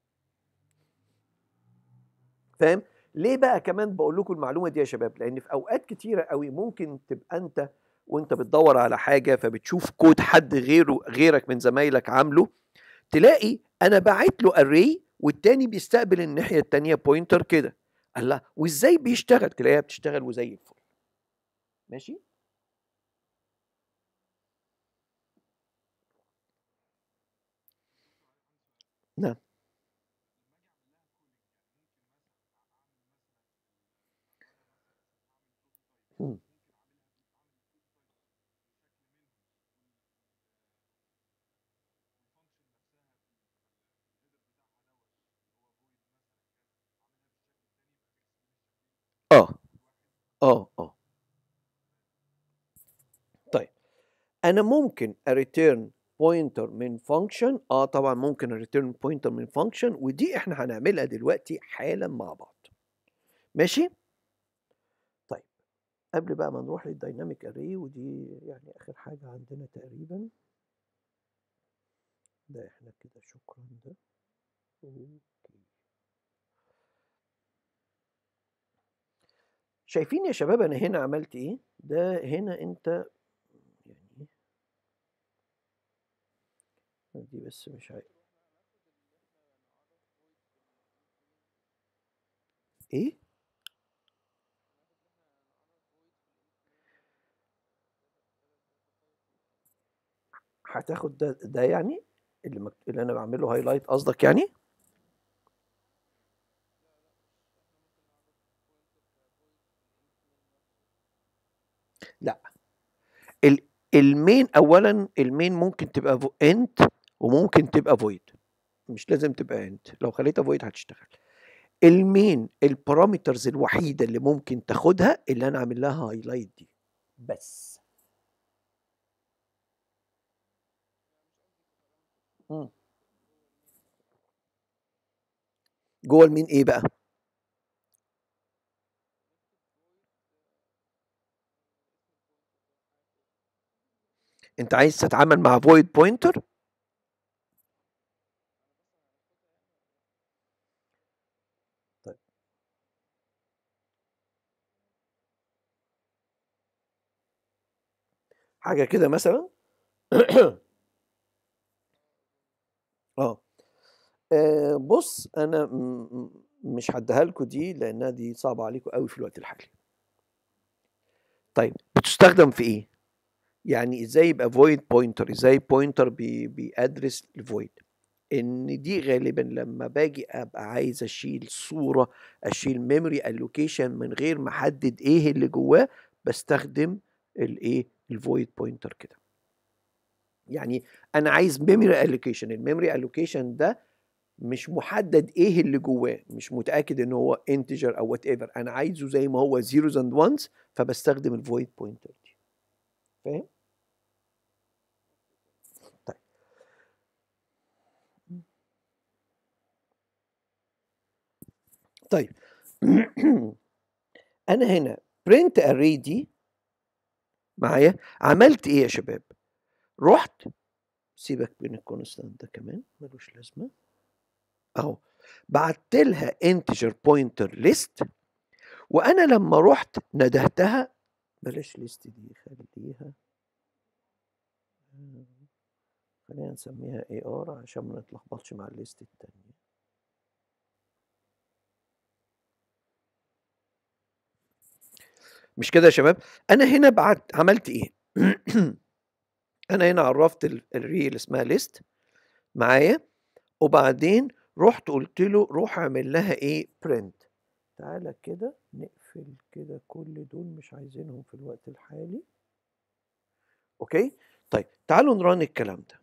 فاهم ليه بقى كمان بقول لكم المعلومه دي يا شباب؟ لان في اوقات كتيره قوي ممكن تبقى انت وانت بتدور على حاجه فبتشوف كود حد غيره غيرك من زمايلك عامله، تلاقي انا باعت له اري والتاني بيستقبل الناحيه التانيه بوينتر كده. الله، وازاي بيشتغل؟ تلاقيها بتشتغل وزي الفل. ماشي. نعم. مم. اه اه اه طيب انا ممكن اريتيرن بوينتر من فانكشن. اه طبعا ممكن اريتيرن بوينتر من فانكشن، ودي احنا هنعملها دلوقتي حالا مع بعض. ماشي. طيب قبل بقى ما نروح للدايناميك اري، ودي يعني اخر حاجه عندنا تقريبا، ده احنا كده شكرا. ده اوكي. شايفين يا شباب انا هنا عملت ايه؟ ده هنا انت يعني دي بس مش عارف ايه. هتاخد ده ده يعني اللي, مكت... اللي انا بعمله هايلايت قصدك يعني؟ لا، ال... المين اولا، المين ممكن تبقى انت وممكن تبقى فويد، مش لازم تبقى انت. لو خليتها فويد هتشتغل. المين البارامترز الوحيده اللي ممكن تاخدها اللي انا عامل لها هايلايت دي بس. مم. جوه المين ايه بقى؟ انت عايز تتعامل مع فويد بوينتر؟ طيب حاجه كده مثلا. اه آه، بص انا م- م- مش هديها لكم دي لانها دي صعبه عليكم قوي في الوقت الحالي. طيب بتستخدم في ايه؟ يعني ازاي يبقى فويد بوينتر؟ ازاي بوينتر بي بيأدرس الفويد؟ ان دي غالبا لما باجي ابقى عايز اشيل صوره، اشيل ميموري الوكيشن من غير ما احدد ايه اللي جواه، بستخدم الايه الفويد بوينتر كده. يعني انا عايز ميموري الوكيشن، الميموري الوكيشن ده مش محدد ايه اللي جواه، مش متاكد ان هو انتجر او وات ايفر، انا عايزه زي ما هو زيروز اند وانز، فبستخدم الفويد بوينتر دي. فاهم؟ طيب طيب انا هنا print array دي معايا عملت ايه يا شباب؟ رحت، سيبك من الكونستانت ده كمان ملوش لازمه، اهو بعت لها انتجر بوينتر ليست، وانا لما رحت ندهتها، بلاش ليست دي خليها، خلينا نسميها اي ار عشان ما نتلخبطش مع الليست التانية. مش كده يا شباب؟ انا هنا بعت عملت ايه؟ انا هنا عرفت الري اللي اسمها ليست معايا، وبعدين رحت قلت له روح اعمل لها ايه برنت. تعالى كده نقفل كده كل دول مش عايزينهم في الوقت الحالي. اوكي طيب تعالوا نران الكلام ده.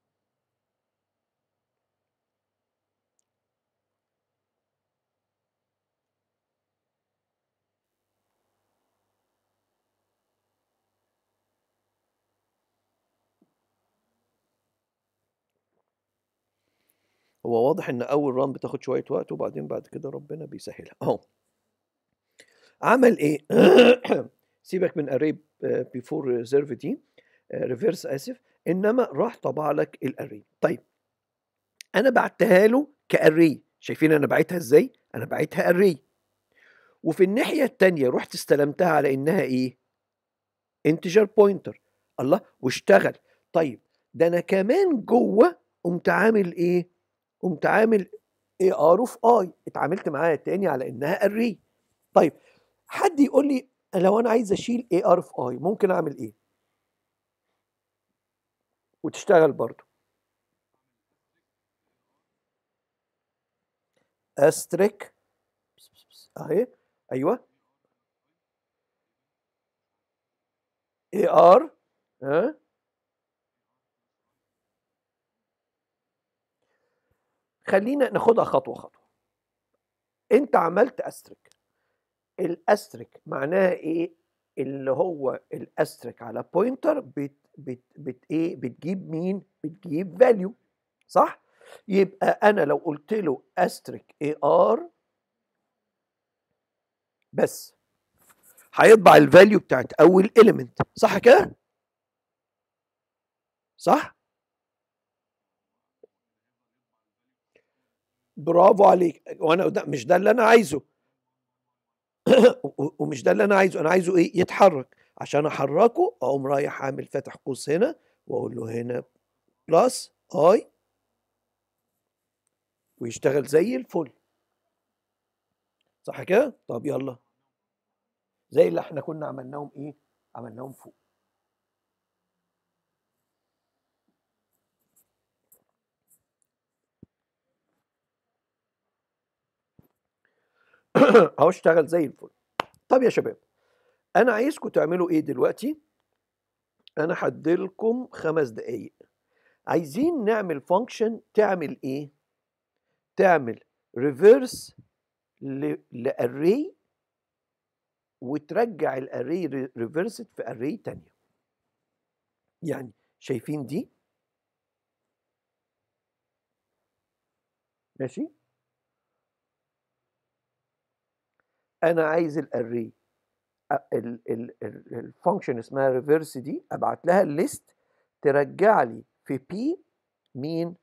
هو واضح ان اول ران بتاخد شويه وقت وبعدين بعد كده ربنا بيسهلها اهو. عمل ايه؟ سيبك من array before reserve دي ريفيرس اسف، انما راح طبع لك الاري. طيب انا بعتها له كاري، شايفين انا بعتها ازاي؟ انا بعتها اري، وفي الناحيه الثانيه رحت استلمتها على انها ايه؟ انتجر بوينتر. الله واشتغل. طيب ده انا كمان جوه قمت عامل ايه؟ قمت عامل اي ار اوف اي، اتعاملت معاها تاني على انها اري. طيب حد يقول لي لو انا عايز اشيل اي ار اوف اي ممكن اعمل ايه وتشتغل برضو؟ استريك اهي، ايوه اي ار ها. خلينا ناخدها خطوه خطوه. انت عملت استريك، الاستريك معناها ايه؟ اللي هو الاستريك على بوينتر بت بت بت ايه بتجيب مين؟ بتجيب فاليو صح؟ يبقى انا لو قلت له استريك اي ار بس هيطبع الفاليو بتاعت اول اليمنت صح كده؟ صح؟ برافو عليك. وانا ده مش ده اللي انا عايزه. ومش ده اللي انا عايزه، انا عايزه ايه؟ يتحرك. عشان احركه اقوم رايح عامل فاتح قوس هنا واقول له هنا بلس اي ويشتغل زي الفل صح كده؟ طب يلا زي اللي احنا كنا عملناهم ايه؟ عملناهم فوق. اهو اشتغل زي الفل. طب يا شباب انا عايزكم تعملوا ايه دلوقتي؟ انا هديلكم خمس دقايق. عايزين نعمل فانكشن تعمل ايه؟ تعمل ريفيرس لاري وترجع الاري ريفيرسد في اري تانية. يعني شايفين دي؟ ماشي. انا عايز الاري الفانكشن اسمها ريفيرس دي ابعت لها الليست ترجع لي في بي مين؟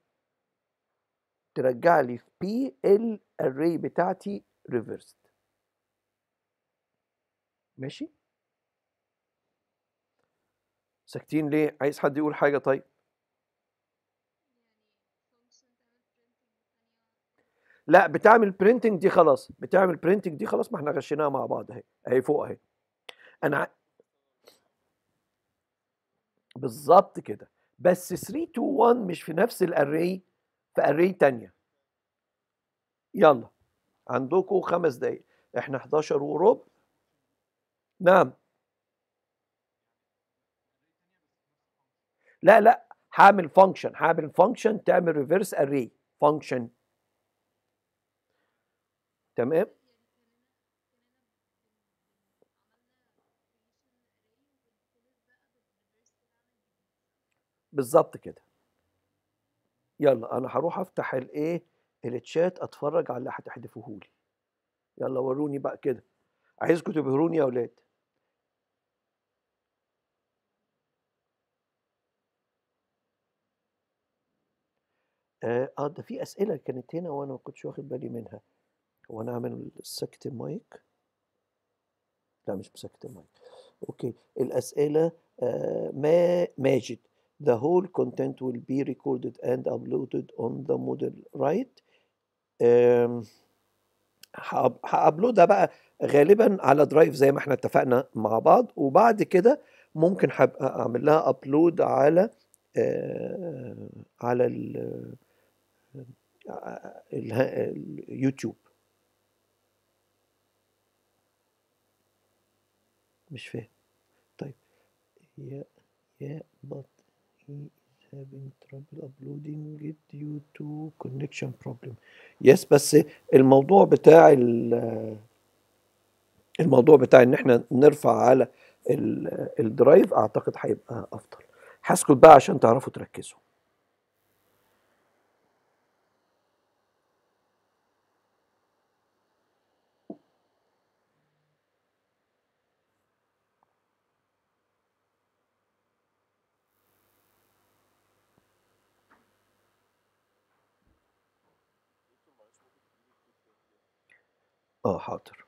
ترجع لي في بي الاري بتاعتي ريفيرسد. ماشي؟ ساكتين ليه؟ عايز حد يقول حاجه؟ طيب لا بتعمل برينتنج دي خلاص، بتعمل برينتنج دي خلاص، ما احنا غشيناها مع بعض اهي، اهي فوق اهي. انا ع... بالظبط كده، بس ثلاثة اتنين واحد مش في نفس الاري، في اري تانية. يلا عندكم خمس دقايق، احنا حداشر وربع. نعم. لا لا هعمل فانكشن، هعمل فانكشن تعمل ريفيرس اري فانكشن. تمام بالظبط كده. يلا انا هروح افتح الايه التشات اتفرج على اللي هتحذفوه لي. يلا وروني بقى كده، عايزكم تبهروني يا اولاد. اه آه، ده في اسئله كانت هنا وانا ما كنتش واخد بالي منها. هو انا اعمل سكت المايك؟ لا مش بسكت المايك. اوكي الاسئله. آه ما ماجد the whole content will be recorded and uploaded on the model right. آم، هأب- هابلودها بقى غالبا على درايف زي ما احنا اتفقنا مع بعض، وبعد كده ممكن هبقى اعمل لها ابلود على آه على اليوتيوب. مش فاهم. طيب يا يا but he is having trouble uploading it due to connection problem. يس بس الموضوع بتاع الموضوع بتاع ان احنا نرفع على الدرايف اعتقد هيبقى افضل. هسكت بقى عشان تعرفوا تركزوا. اه حاضر.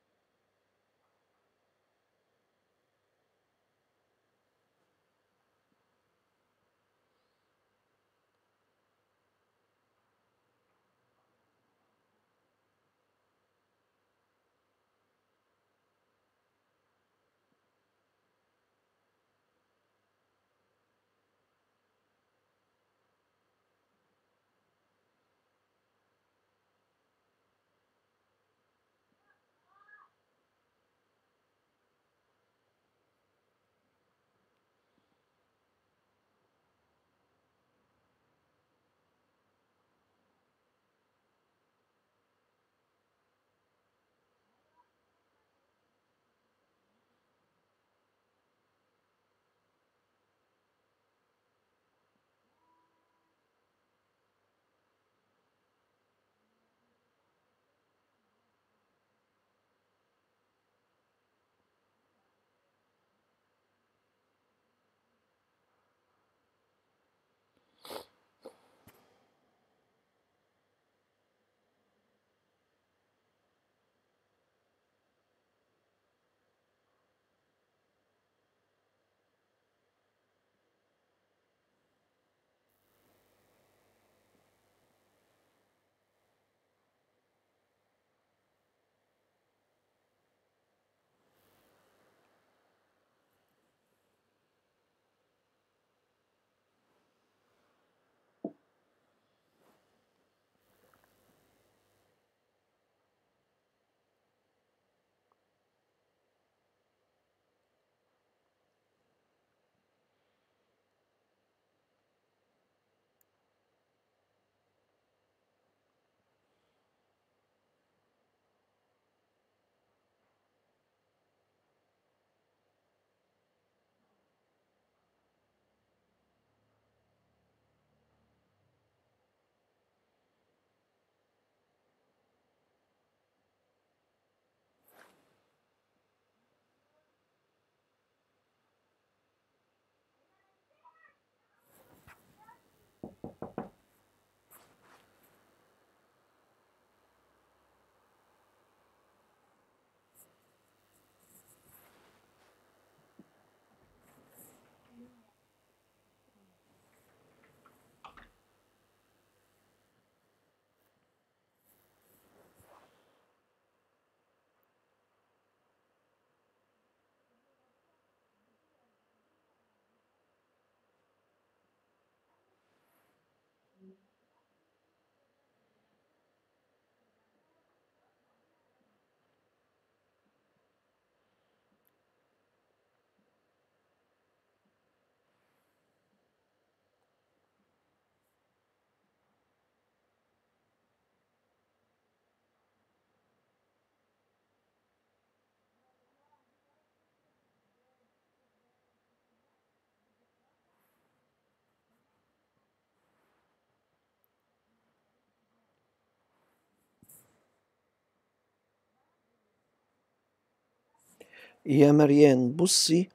يا مريان بصي،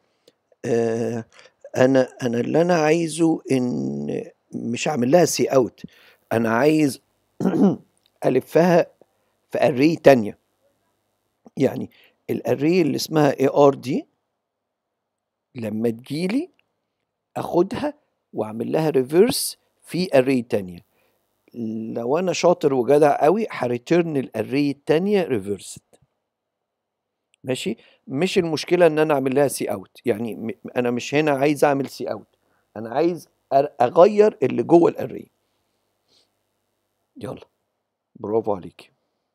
آه انا انا اللي انا عايزه ان مش هعمل لها سي اوت، انا عايز الفها في اري تانية. يعني الاري اللي اسمها اي ار دي لما تجيلي اخدها واعمل لها ريفرس في اري تانية. لو انا شاطر وجدع قوي هريتيرن الاري التانية ريفرس. ماشي. مش المشكله ان انا اعمل لها سي اوت، يعني م- انا مش هنا عايز اعمل سي اوت، انا عايز أر- اغير اللي جوه الاري. يلا برافو عليك.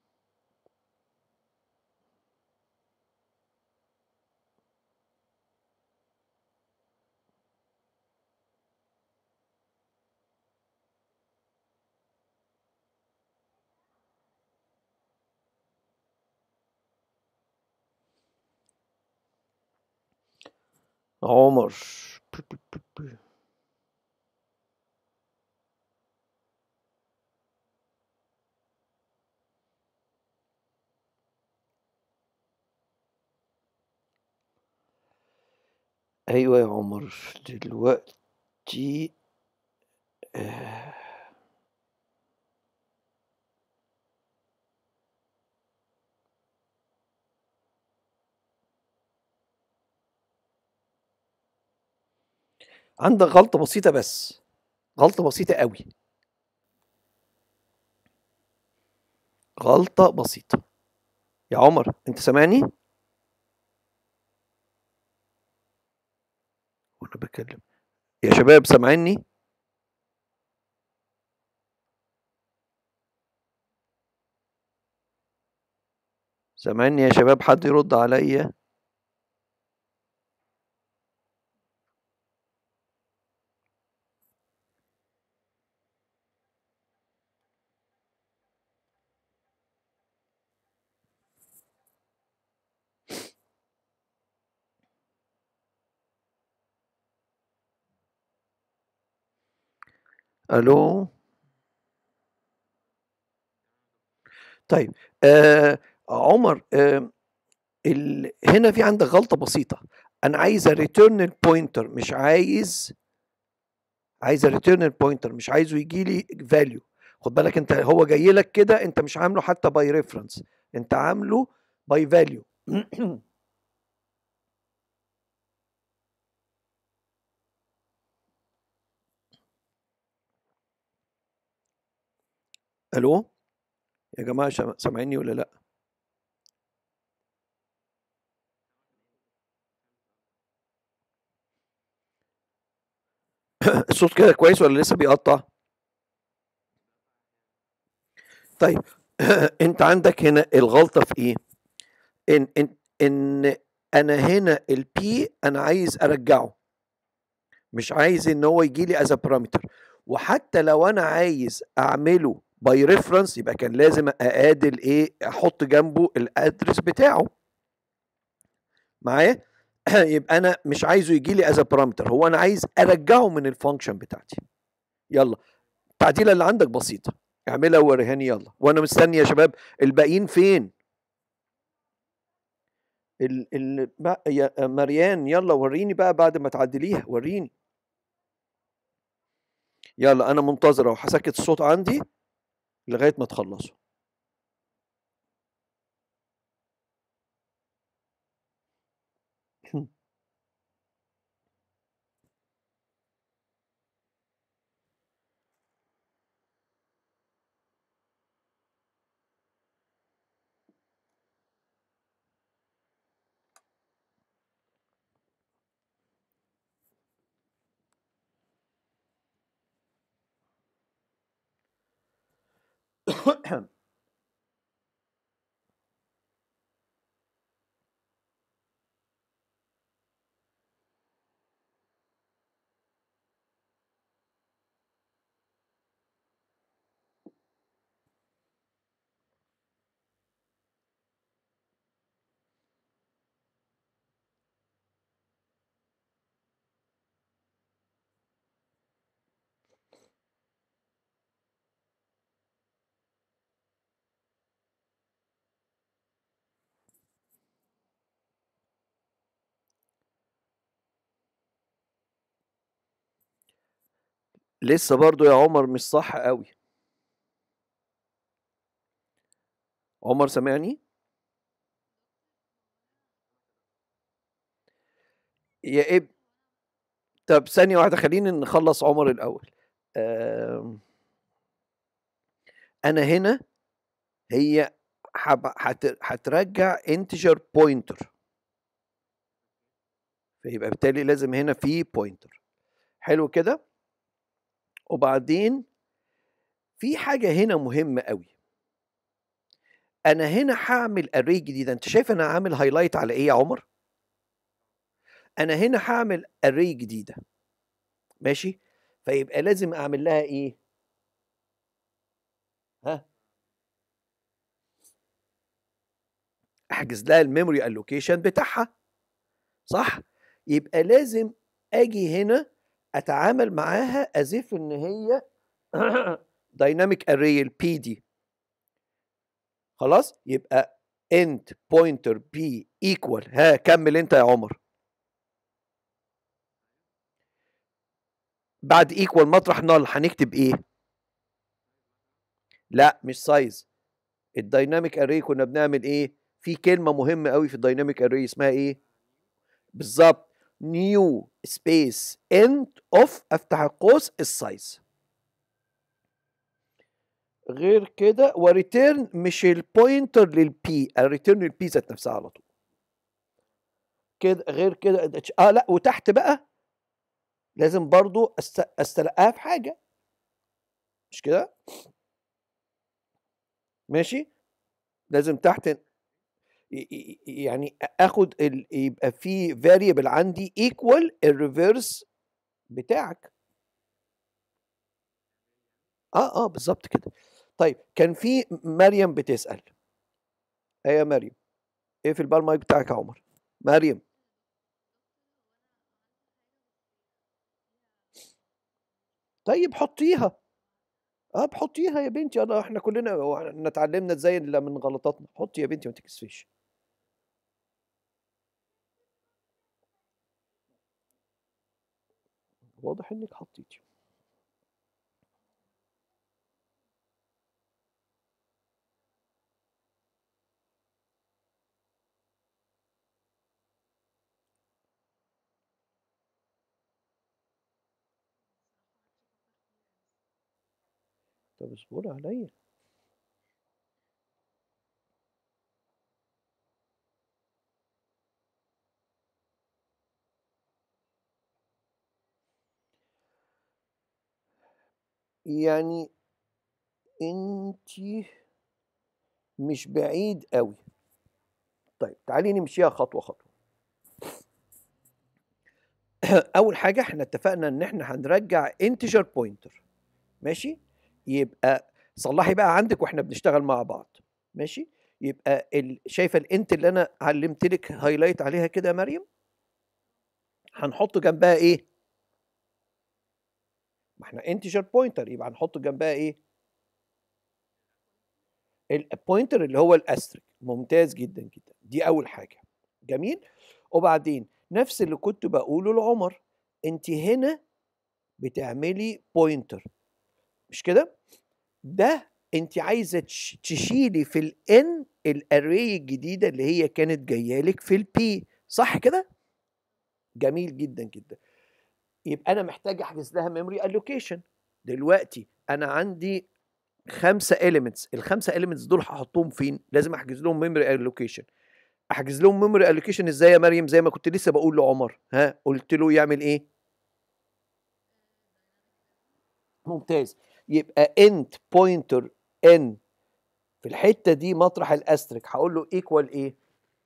عمر ايوه يا عمر دلوقتي آه. عندك غلطة بسيطة، بس غلطة بسيطة قوي، غلطة بسيطة. يا عمر انت سامعني وانا بكلم؟ يا شباب سامعيني؟ سامعني يا شباب؟ حد يرد عليا. الو. طيب آه عمر، آه ال... هنا في عندك غلطة بسيطة. انا عايز ريتيرن البوينتر، مش عايز عايز ريتيرن البوينتر، مش عايزه يجي لي فاليو. خد بالك انت، هو جاي لك كده، انت مش عامله حتى باي ريفرنس، انت عامله باي فاليو. الو يا جماعة، شا- سامعيني ولا لا؟ الصوت كده كويس ولا لسه بيقطع؟ طيب انت عندك هنا الغلطة في ايه؟ ان ان ان انا هنا البي انا عايز ارجعه، مش عايز ان هو يجي لي از بارامتر. وحتى لو انا عايز اعمله باي ريفرنس، يبقى كان لازم اقادل ايه، احط جنبه الادرس بتاعه معايا. يبقى انا مش عايزه يجي لي از بارامتر، هو انا عايز ارجعه من الفانكشن بتاعتي. يلا التعديله اللي عندك بسيطه، اعملها ووريهاني يلا، وانا مستني يا شباب. الباقيين فين؟ ال ال بقى يا مريان، يلا وريني بقى بعد ما تعدليها، وريني. يلا انا منتظره وهسكت الصوت عندي لغايه ما تخلصوا. لسه برضو يا عمر مش صح قوي. عمر سامعني؟ يا اب طب ثانية واحدة، خليني نخلص عمر الأول. آم، أنا هنا هي حب- هت- هترجع انتجر بوينتر، فيبقى بالتالي لازم هنا في بوينتر. حلو كده. وبعدين في حاجة هنا مهمة قوي. أنا هنا هعمل array جديدة. أنت شايف أنا عامل هايلايت على إيه يا عمر؟ أنا هنا هعمل array جديدة، ماشي؟ فيبقى لازم أعمل لها إيه؟ ها؟ أحجز لها الميموري ألوكيشن بتاعها، صح؟ يبقى لازم أجي هنا أتعامل معاها as if إن هي dynamic array ال P دي. خلاص؟ يبقى int pointer p equal، ها كمل أنت يا عمر. بعد equal مطرح null هنكتب إيه؟ لا مش سايز. الدايناميك اري كنا بنعمل ايه؟ في كلمه مهمه قوي في الدايناميك اري اسمها ايه؟ بالظبط، نيو سبيس انت اوف افتح القوس السايز. غير كده وريتيرن مش البوينتر للبي، الريتيرن للبي ذات نفسها على طول كده. غير كده اه لا، وتحت بقى لازم برضو أست... استلقاها في حاجه، مش كده؟ ماشي، لازم تحت يعني اخد ال... يبقى في فاريبل عندي ايكوال الريفرس بتاعك. اه اه بالظبط كده. طيب كان في مريم بتسأل. ايه يا مريم؟ ايه في البال مايك بتاعك يا عمر؟ مريم. طيب حطيها. اه بحطيها يا بنتي، انا احنا كلنا احنا اتعلمنا ازاي من غلطاتنا. حطي يا بنتي ما تكسفيش. واضح انك حطيتي. طب اصبري عليا. يعني انتي مش بعيد قوي. طيب تعالي نمشيها خطوه خطوه. اول حاجه احنا اتفقنا ان احنا هنرجع انتجر بوينتر، ماشي؟ يبقى صلحي بقى عندك واحنا بنشتغل مع بعض، ماشي؟ يبقى ال... شايفه الانت اللي انا علمت لك هايلايت عليها كده يا مريم؟ هنحط جنبها ايه؟ ما احنا انتجر بوينتر، يبقى هنحط جنبها ايه؟ البوينتر اللي هو الاستريك. ممتاز جدا جدا، دي اول حاجه. جميل. وبعدين نفس اللي كنت بقوله لعمر، انت هنا بتعملي بوينتر، مش كده؟ ده انت عايزه تشيلي في الان الاري الجديده اللي هي كانت جايه لك في البي، صح كده؟ جميل جدا جدا. يبقى انا محتاج احجز لها ميموري الوكيشن. دلوقتي انا عندي خمسه اليمنتس، الخمسه اليمنتس دول هحطهم فين؟ لازم احجز لهم ميموري الوكيشن. احجز لهم ميموري الوكيشن ازاي يا مريم؟ زي ما كنت لسه بقول لعمر، ها قلت له يعمل ايه؟ ممتاز. يبقى انت بوينتر ان في الحته دي مطرح الاستريك هقول له ايكوال ايه؟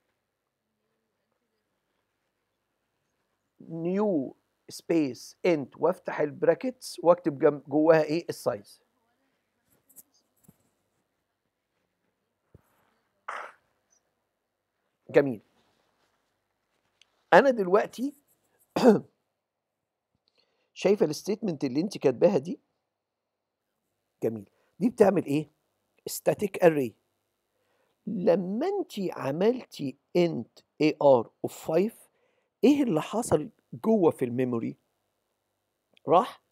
نيو سبيس انت وافتح البراكتس واكتب جنب جواها ايه؟ السايز. جميل. انا دلوقتي شايفه الستيتمنت اللي انت كاتباها دي؟ جميل. دي بتعمل ايه؟ static array. لما انت عملتي int ar of خمسة، ايه اللي حصل جوه في الميموري؟ راح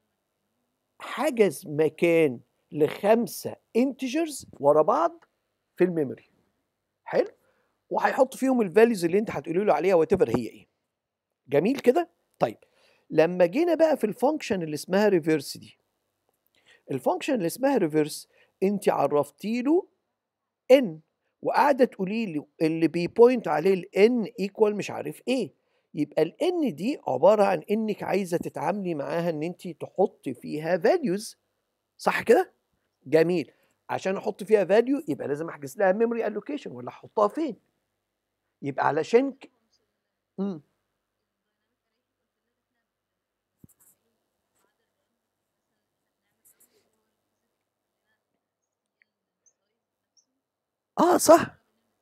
حجز مكان لخمسه انتجرز ورا بعض في الميموري. حلو. وهيحط فيهم الفاليوز اللي انت هتقولي له عليها وات ايفر هي ايه. جميل كده؟ طيب لما جينا بقى في الفانكشن اللي اسمها ريفيرس دي، الفانكشن اللي اسمها ريفيرس انت عرفتي له ان، وقاعده تقولي له اللي بيبوينت عليه الان ايكوال مش عارف ايه. يبقى الان دي عباره عن انك عايزه تتعاملي معاها ان انت تحطي فيها فاليوز، صح كده؟ جميل. عشان احط فيها فاليو يبقى لازم احجز لها ميموري الوكيشن، ولا احطها فين؟ يبقى علشان ك... مم. اه صح،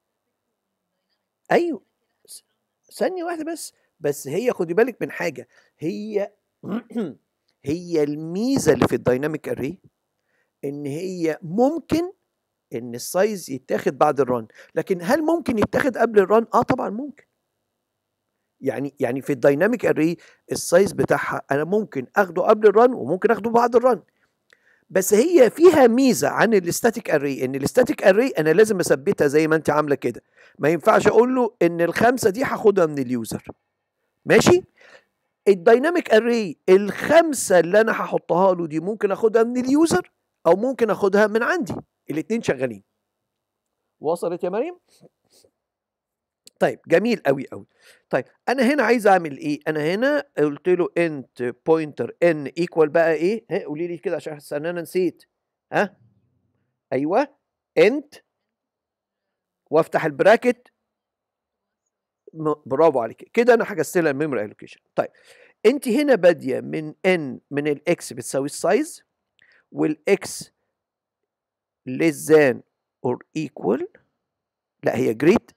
ايوه. س- ثانيه واحده بس. بس هي خدي بالك من حاجه. هي هي الميزه اللي في الدايناميك اري ان هي ممكن ان السايز يتاخد بعد الرن، لكن هل ممكن يتاخد قبل الرن؟ اه طبعا ممكن. يعني يعني في الدايناميك اري السايز بتاعها انا ممكن اخده قبل الرن وممكن اخده بعد الرن. بس هي فيها ميزه عن الاستاتيك اري، ان الاستاتيك اري انا لازم اثبتها زي ما انت عامله كده. ما ينفعش اقول له ان الخمسه دي هاخدها من اليوزر. ماشي. الدايناميك اري الخمسه اللي انا هحطها له دي ممكن اخدها من اليوزر او ممكن اخدها من عندي. الاثنين شغالين. وصلت يا مريم؟ طيب جميل قوي قوي. طيب انا هنا عايز اعمل ايه؟ انا هنا قلت له انت بوينتر ان ايكوال بقى ايه؟ ها قولي لي كده عشان احس ان انا نسيت. ها ايوه، انت وافتح البراكت. م- برافو عليك كده، انا حجزت لها الميموري الوكيشن. طيب انت هنا باديه من ان من الاكس بتساوي السايز، والاكس less than or equal. لا هي جريت.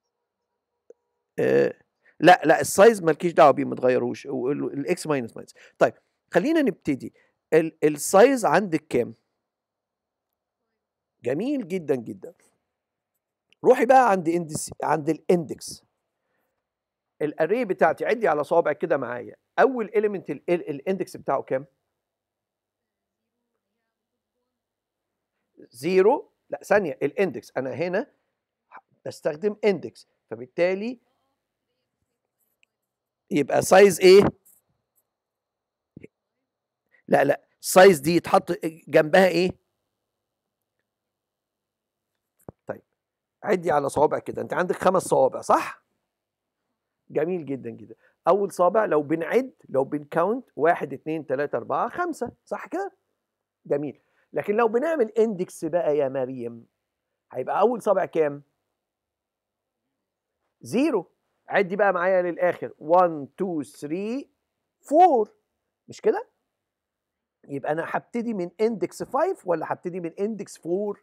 آه لا لا السايز مالكيش دعوه بيه، ما تغيروش، الاكس ماينس ماينس. طيب خلينا نبتدي. ال- السايز عندك كام؟ جميل جدا جدا. روحي بقى عند اندكس، عند الاندكس الاري بتاعتي. عدي على صوابعك كده معايا. اول اليمنت الاندكس بتاعه كام؟ زيرو. لا ثانيه، الاندكس انا هنا بستخدم اندكس، فبالتالي يبقى سايز ايه؟ لا لا السايز دي يتحط جنبها ايه؟ طيب عدي على صوابعك كده. انت عندك خمس صوابع صح؟ جميل جدا جدا. اول صابع لو بنعد، لو بنكاونت واحد اتنين تلاته اربعه خمسه، صح كده؟ جميل. لكن لو بنعمل اندكس بقى يا مريم، هيبقى اول صابع كام؟ زيرو. عدي بقى معايا للاخر واحد اتنين تلاته اربعه، مش كده؟ يبقى انا هبتدي من اندكس خمسه ولا هبتدي من اندكس اربعه؟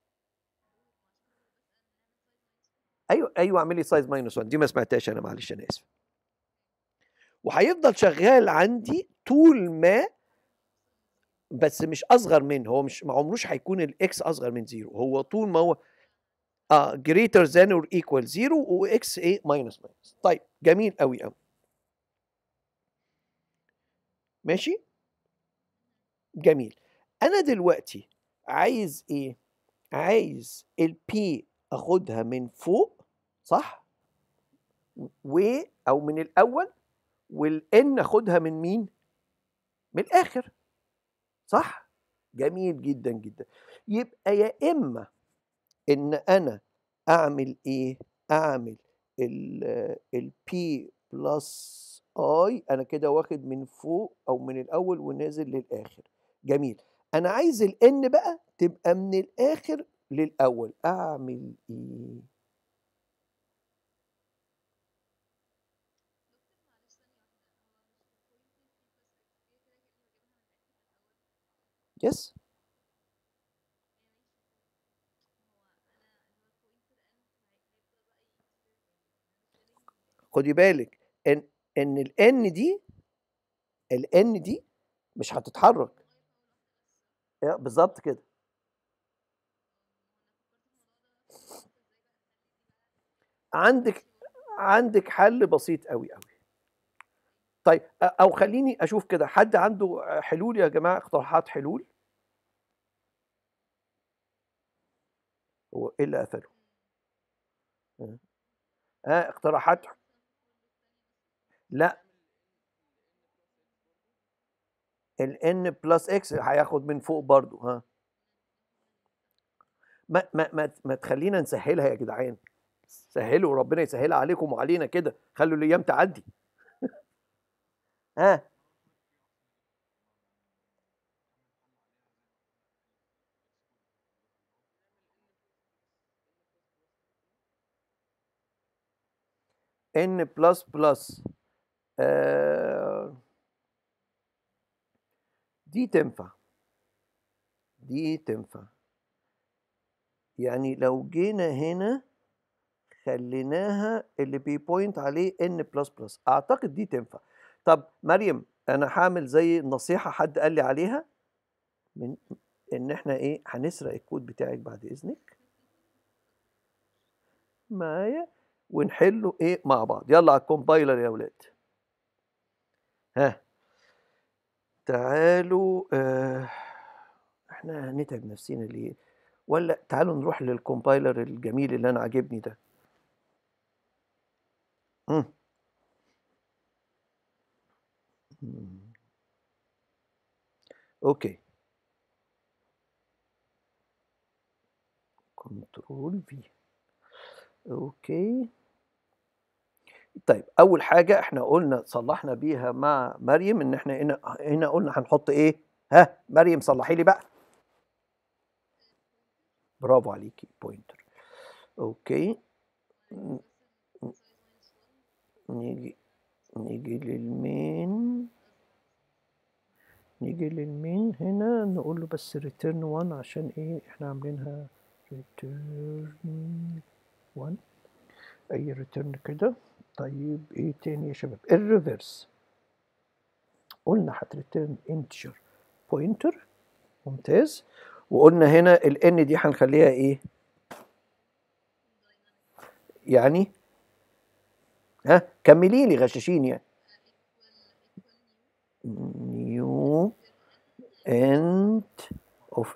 ايوه ايوه اعمل لي سايز ماينس واحد، دي ما سمعتهاش انا، معلش انا اسف. وهيفضل شغال عندي طول ما، بس مش اصغر من، هو مش ما عمروش هيكون الاكس اصغر من زيرو، هو طول ما هو اه greater than or equal زيرو واكس ايه ماينس ماينس. طيب جميل قوي قوي. ماشي. جميل. انا دلوقتي عايز ايه؟ عايز البي اخدها من فوق، صح؟ و او من الاول، والان اخدها من مين؟ من الاخر، صح؟ جميل جدا جدا. يبقى يا اما ان انا اعمل ايه؟ اعمل البي بلس اي، انا كده واخد من فوق او من الاول ونازل للاخر. جميل. انا عايز الان بقى تبقى من الاخر للاول. اعمل ايه؟ يس. خدي بالك ان ان الان دي، الان دي مش هتتحرك. آه، بالظبط كده. عندك عندك حل بسيط قوي قوي. طيب أ- او خليني اشوف كده، حد عنده حلول يا جماعه؟ اقتراحات، حلول. هو ايه اللي قفله؟ ها آه اقتراحات. لا الان بلس اكس هياخد من فوق برضو. ها ما ما ما, ما تخلينا نسهلها يا جدعان. سهلوا، ربنا يسهلها عليكم وعلينا كده، خلوا الايام تعدي. ها ان بلس بلس آه دي تنفع، دي تنفع. يعني لو جينا هنا خليناها اللي بيبوينت عليه ان بلس بلس، اعتقد دي تنفع. طب مريم انا هعمل زي نصيحة حد قال لي عليها، من ان احنا ايه هنسرق الكود بتاعك بعد اذنك معايا ونحله ايه مع بعض. يلا على الكومبايلر يا ولاد. ها تعالوا آه احنا هنتعب نفسينا ليه؟ ولا تعالوا نروح للكومبايلر الجميل اللي انا عاجبني ده. مم. مم. اوكي، كنترول في. اوكي طيب اول حاجه احنا قلنا صلحنا بيها مع مريم ان احنا هنا هنا قلنا هنحط ايه. ها مريم صلحي لي بقى. برافو عليكي، بوينتر. اوكي ن- نيجي نيجي للمين نيجي للمين هنا نقول له بس ريتيرن واحد عشان ايه احنا عاملينها ريتيرن واحد، اي ريتيرن كده. طيب ايه تاني يا شباب؟ الريفرس قلنا هتريتيرن انتجر بوينتر، ممتاز. وقلنا هنا ال n دي هنخليها ايه يعني؟ ها كملي لي غشاشين يعني. new int of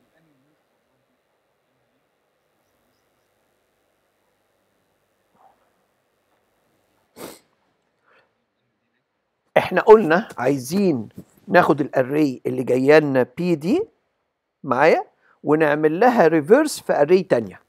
احنا قلنا عايزين ناخد الاري اللي جايه لنا بي دي معايا ونعمل لها ريفرس في اري تانية.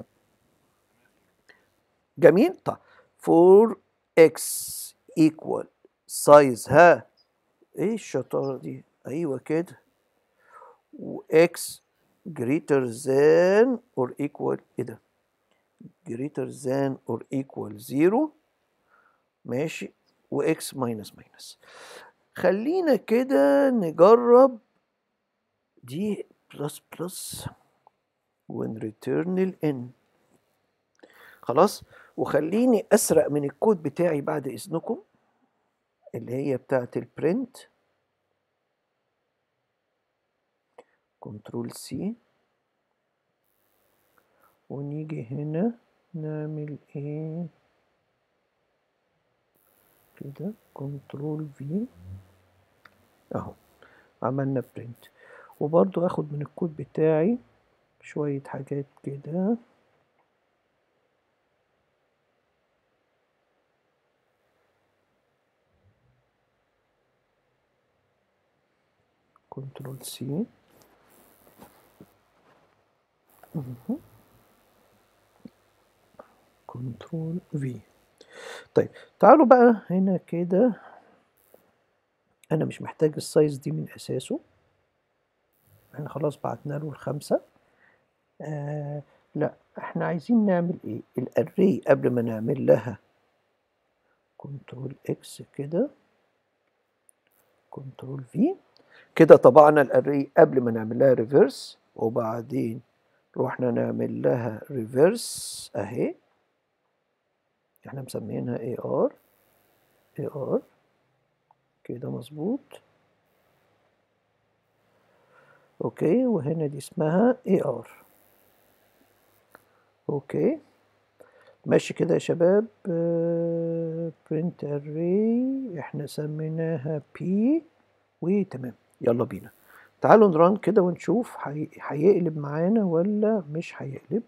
جميل. طيب for x equal size، ها ايه الشطاره دي؟ ايوه كده. و x greater than or equal ايه ده؟ greater than or equal zero، ماشي. و x minus minus. خلينا كده نجرب دي بلس بلس ونريتيرن ال n. خلاص. وخليني اسرق من الكود بتاعي بعد اذنكم اللي هي بتاعت البرنت، كنترول سي، ونيجي هنا نعمل ايه كده، كنترول في اهو، عملنا برنت. وبرضو اخد من الكود بتاعي شوية حاجات كده، كنترول سي، كنترول في. طيب تعالوا بقى هنا كده، انا مش محتاج السايز دي من اساسه، احنا خلاص بعتنا له الخمسة. آه لا احنا عايزين نعمل ايه الاري قبل ما نعمل لها كنترول اكس كده، كنترول في كده. طبعنا الاري قبل ما نعمل لها ريفرس، وبعدين روحنا نعمل لها ريفرس اهي، احنا مسمينها اي ار، اي ار كده مظبوط. اوكي وهنا دي اسمها اي ار. اوكي ماشي كده يا شباب. برنت اري احنا سميناها بي وتمام. يلا بينا تعالوا نران كده ونشوف هيقلب معانا ولا مش هيقلب.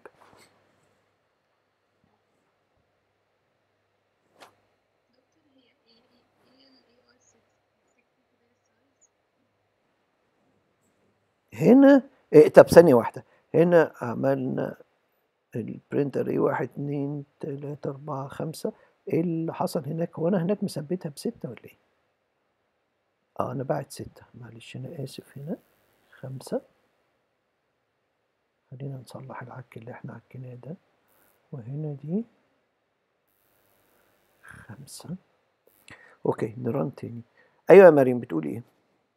هنا إيه؟ طب ثانية واحدة، هنا عملنا البرنتر ايه واحد اتنين تلاتة اربعة خمسة، ايه اللي حصل هناك؟ هو انا هناك مثبتها بستة ولا ايه؟ اه انا باعت ستة، معلش انا اسف. هنا خمسة، خلينا نصلح العك اللي احنا عكيناه ده. وهنا دي خمسة. اوكي نران تاني. ايوه يا مريم بتقولي ايه؟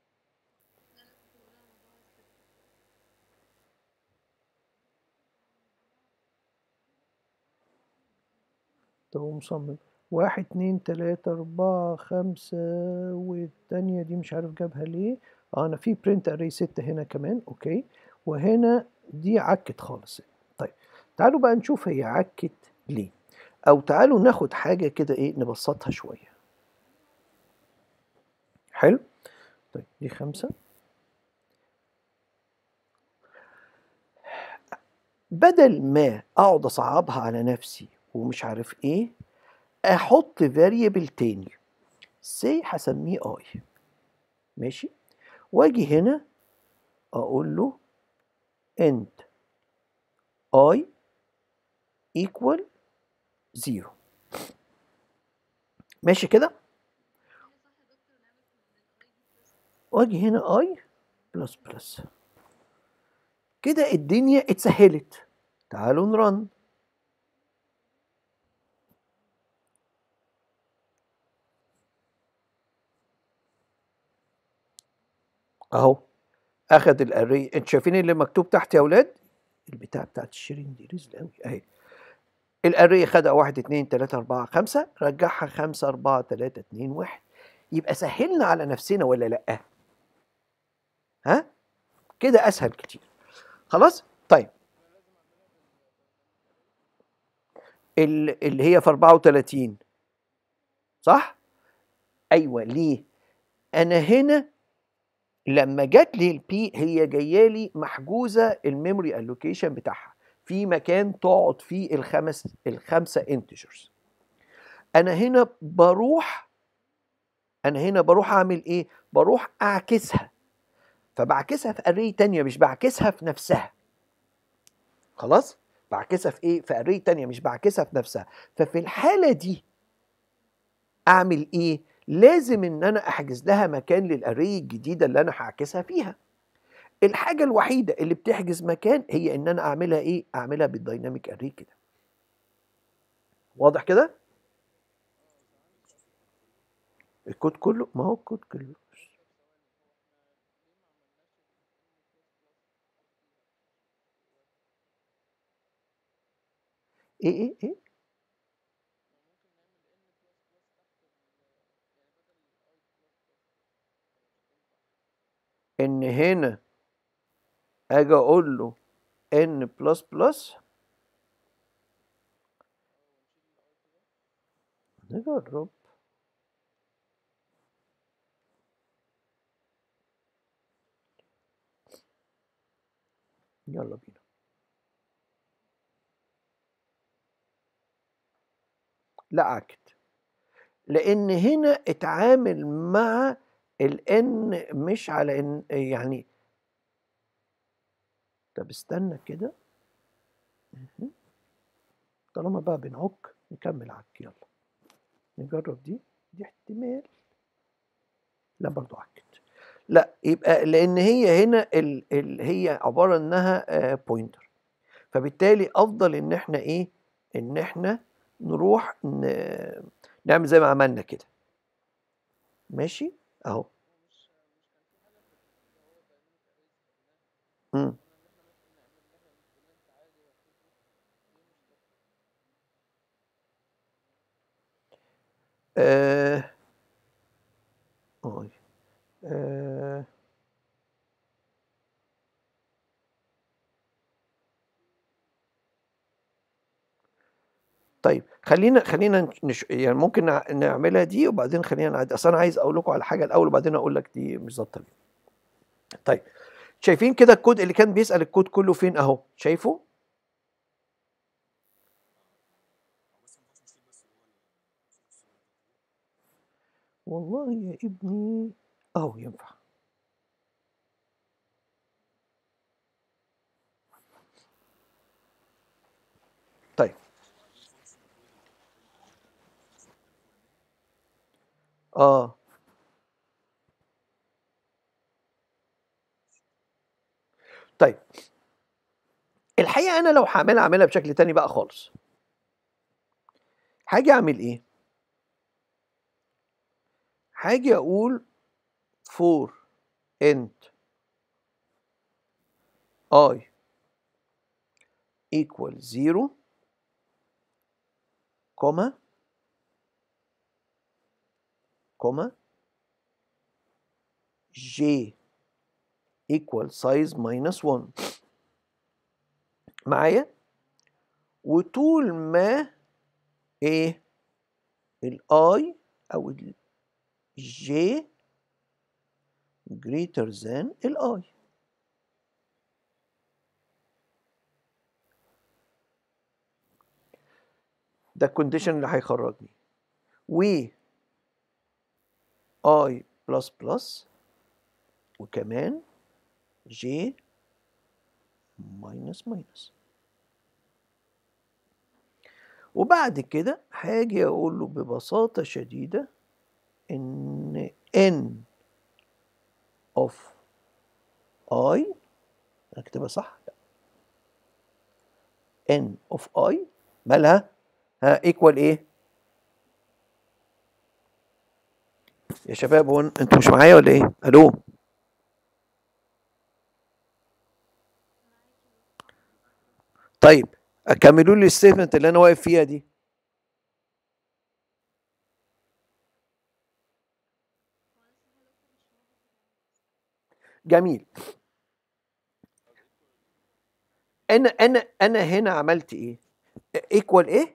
طب مصمم واحد اتنين تلاتة أربعة خمسة، والتانية دي مش عارف جابها ليه. اه أنا في برنت أري ستة هنا كمان، أوكي، وهنا دي عكت خالص. طيب تعالوا بقى نشوف هي عكت ليه، أو تعالوا ناخد حاجة كده إيه نبسطها شوية. حلو؟ طيب دي خمسة. بدل ما أقعد أصعبها على نفسي ومش عارف إيه، أحط فاريبل تاني سي هسميه اي، ماشي، واجي هنا اقول له انت اي ايكوال زيرو، ماشي كده، واجي هنا اي بلس بلس. كده الدنيا اتسهلت. تعالوا نرن. اهو اخد الاري. انتوا شايفين اللي مكتوب تحت يا اولاد؟ البتاع بتاعت الشيرين دي رزق قوي اهي. الاري خدها واحد اتنين تلاتة أربعة خمسة، رجعها خمسة أربعة تلاتة اتنين واحد. يبقى سهلنا على نفسنا ولا لأ؟ ها؟ كده أسهل كتير. خلاص؟ طيب اللي هي في أربعة وتلاتين صح؟ أيوه ليه؟ أنا هنا لما جات لي البي هي جايه لي محجوزه الميموري الوكيشن بتاعها في مكان تقعد فيه الخمس الخمسه انتجرز. انا هنا بروح انا هنا بروح اعمل ايه؟ بروح اعكسها، فبعكسها في اري تانية مش بعكسها في نفسها. خلاص؟ بعكسها في ايه؟ في اري تانية مش بعكسها في نفسها. ففي الحاله دي اعمل ايه؟ لازم ان انا احجز لها مكان للاري الجديده اللي انا هعكسها فيها. الحاجة الوحيدة اللي بتحجز مكان هي ان انا اعملها ايه؟ اعملها بالديناميك اري كده. واضح كده؟ الكود كله، ما هو الكود كله. ايه ايه ايه؟ ان هنا اجي اقول له ان بلس بلس. نجرب. يلا بينا. لا عكت، لان هنا اتعامل مع الان مش على ان يعني. طب استنى كده، طالما بقى بنعك نكمل عك. يلا نجرب دي. دي احتمال. لا برضو عكت. لا يبقى لان هي هنا ال ال هي عباره انها بوينتر، فبالتالي افضل ان احنا ايه؟ ان احنا نروح نعمل زي ما عملنا كده. ماشي اهو. امم آه. آه. طيب خلينا خلينا نش... يعني ممكن نعملها دي وبعدين خلينا نعد. اصل انا عايز اقول لكم على حاجه الاول وبعدين اقول لك دي مش ظابطه ليه. طيب شايفين كده الكود اللي كان بيسال الكود كله فين اهو؟ شايفه؟ والله يا ابني اهو ينفع. طيب اه طيب الحقيقه انا لو هعملها اعملها بشكل تاني بقى خالص. هاجي اعمل ايه؟ هاجي اقول for int I equal zero كوما كوما j equal size minus one معايا. وطول ما ايه الاي او الجي greater than الاي. ده الكونديشن اللي هيخرجني. و اي بلس بلس وكمان جي ماينس ماينس. وبعد كده هاجي اقول له ببساطة شديدة ان n of i اكتبها صح؟ لا. n of i مالها؟ ها ايكوال ايه؟ يا شباب هو انتوا مش معايا ولا ايه؟ الو. طيب كملوا لي الستيتمنت اللي انا واقف فيها دي. جميل. انا انا انا هنا عملت ايه؟ ايكوال ايه؟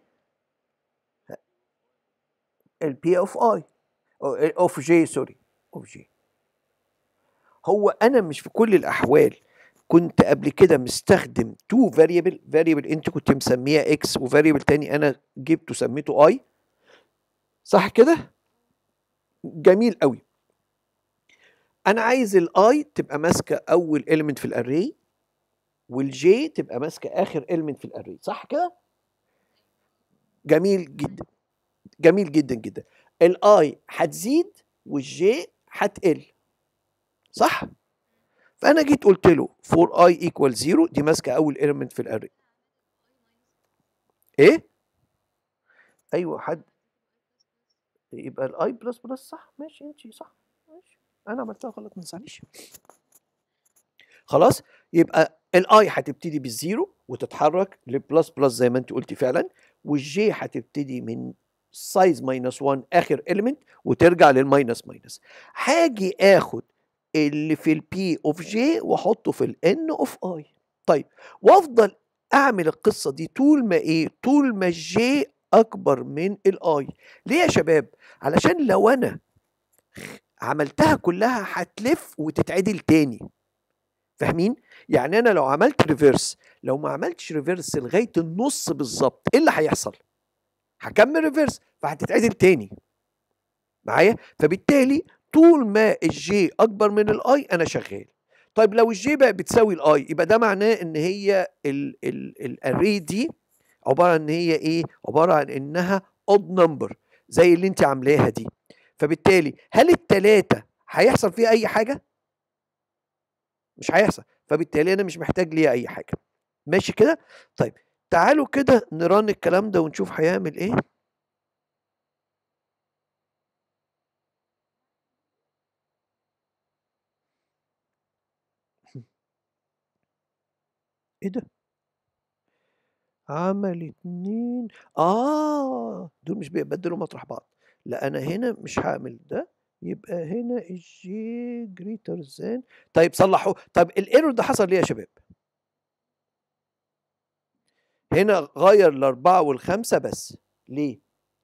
البي اوف اي اوف جي سوري اوف جي. هو انا مش في كل الاحوال كنت قبل كده مستخدم تو فاريبل، فاريبل انت كنت مسميها اكس وفاريبل تاني انا جبته سميته اي، صح كده؟ جميل قوي. انا عايز الاي تبقى ماسكه اول اليمنت في الاري والجي تبقى ماسكه اخر اليمنت في الاري، صح كده؟ جميل جدا جميل جدا جدا. الاي هتزيد والجي هتقل، صح؟ فانا جيت قلت له فور اي ايكوال زيرو دي ماسكه اول اليمنت في الاري. ايه؟ ايوه حد يبقى الاي بلس بلس صح. ماشي انت صح، ماشي انا عملتها غلط ما تزعليش. خلاص يبقى الاي هتبتدي بالزيرو وتتحرك لبلس بلس زي ما انت قلتي فعلا، والجي هتبتدي من سايز ماينس واحد اخر اليمنت وترجع للماينس ماينس. هاجي اخد اللي في البي اوف جي واحطه في الان اوف اي. طيب وافضل اعمل القصه دي طول ما ايه؟ طول ما الجي اكبر من الاي. ليه يا شباب؟ علشان لو انا عملتها كلها هتلف وتتعدل تاني. فاهمين؟ يعني انا لو عملت ريفيرس، لو ما عملتش ريفيرس لغايه النص بالظبط ايه اللي هيحصل؟ هكمل ريفيرس فهتتعدل تاني معايا. فبالتالي طول ما الجي اكبر من الاي انا شغال. طيب لو الجي بقى بتساوي الاي يبقى ده معناه ان هي الاري دي عباره عن ان هي ايه؟ عباره عن انها اود نمبر زي اللي انت عاملاها دي. فبالتالي هل التلاته هيحصل فيها اي حاجه؟ مش هيحصل، فبالتالي انا مش محتاج ليها اي حاجه. ماشي كده؟ طيب تعالوا كده نرن الكلام ده ونشوف هيعمل ايه. ايه ده؟ عمل اتنين. اه دول مش بيبدلوا مطرح بعض. لا انا هنا مش هعمل ده، يبقى هنا الجي جريتر ذان. طيب صلحوا. طب الايرور ده حصل ليه يا شباب؟ هنا غير الاربعه والخمسه بس، ليه؟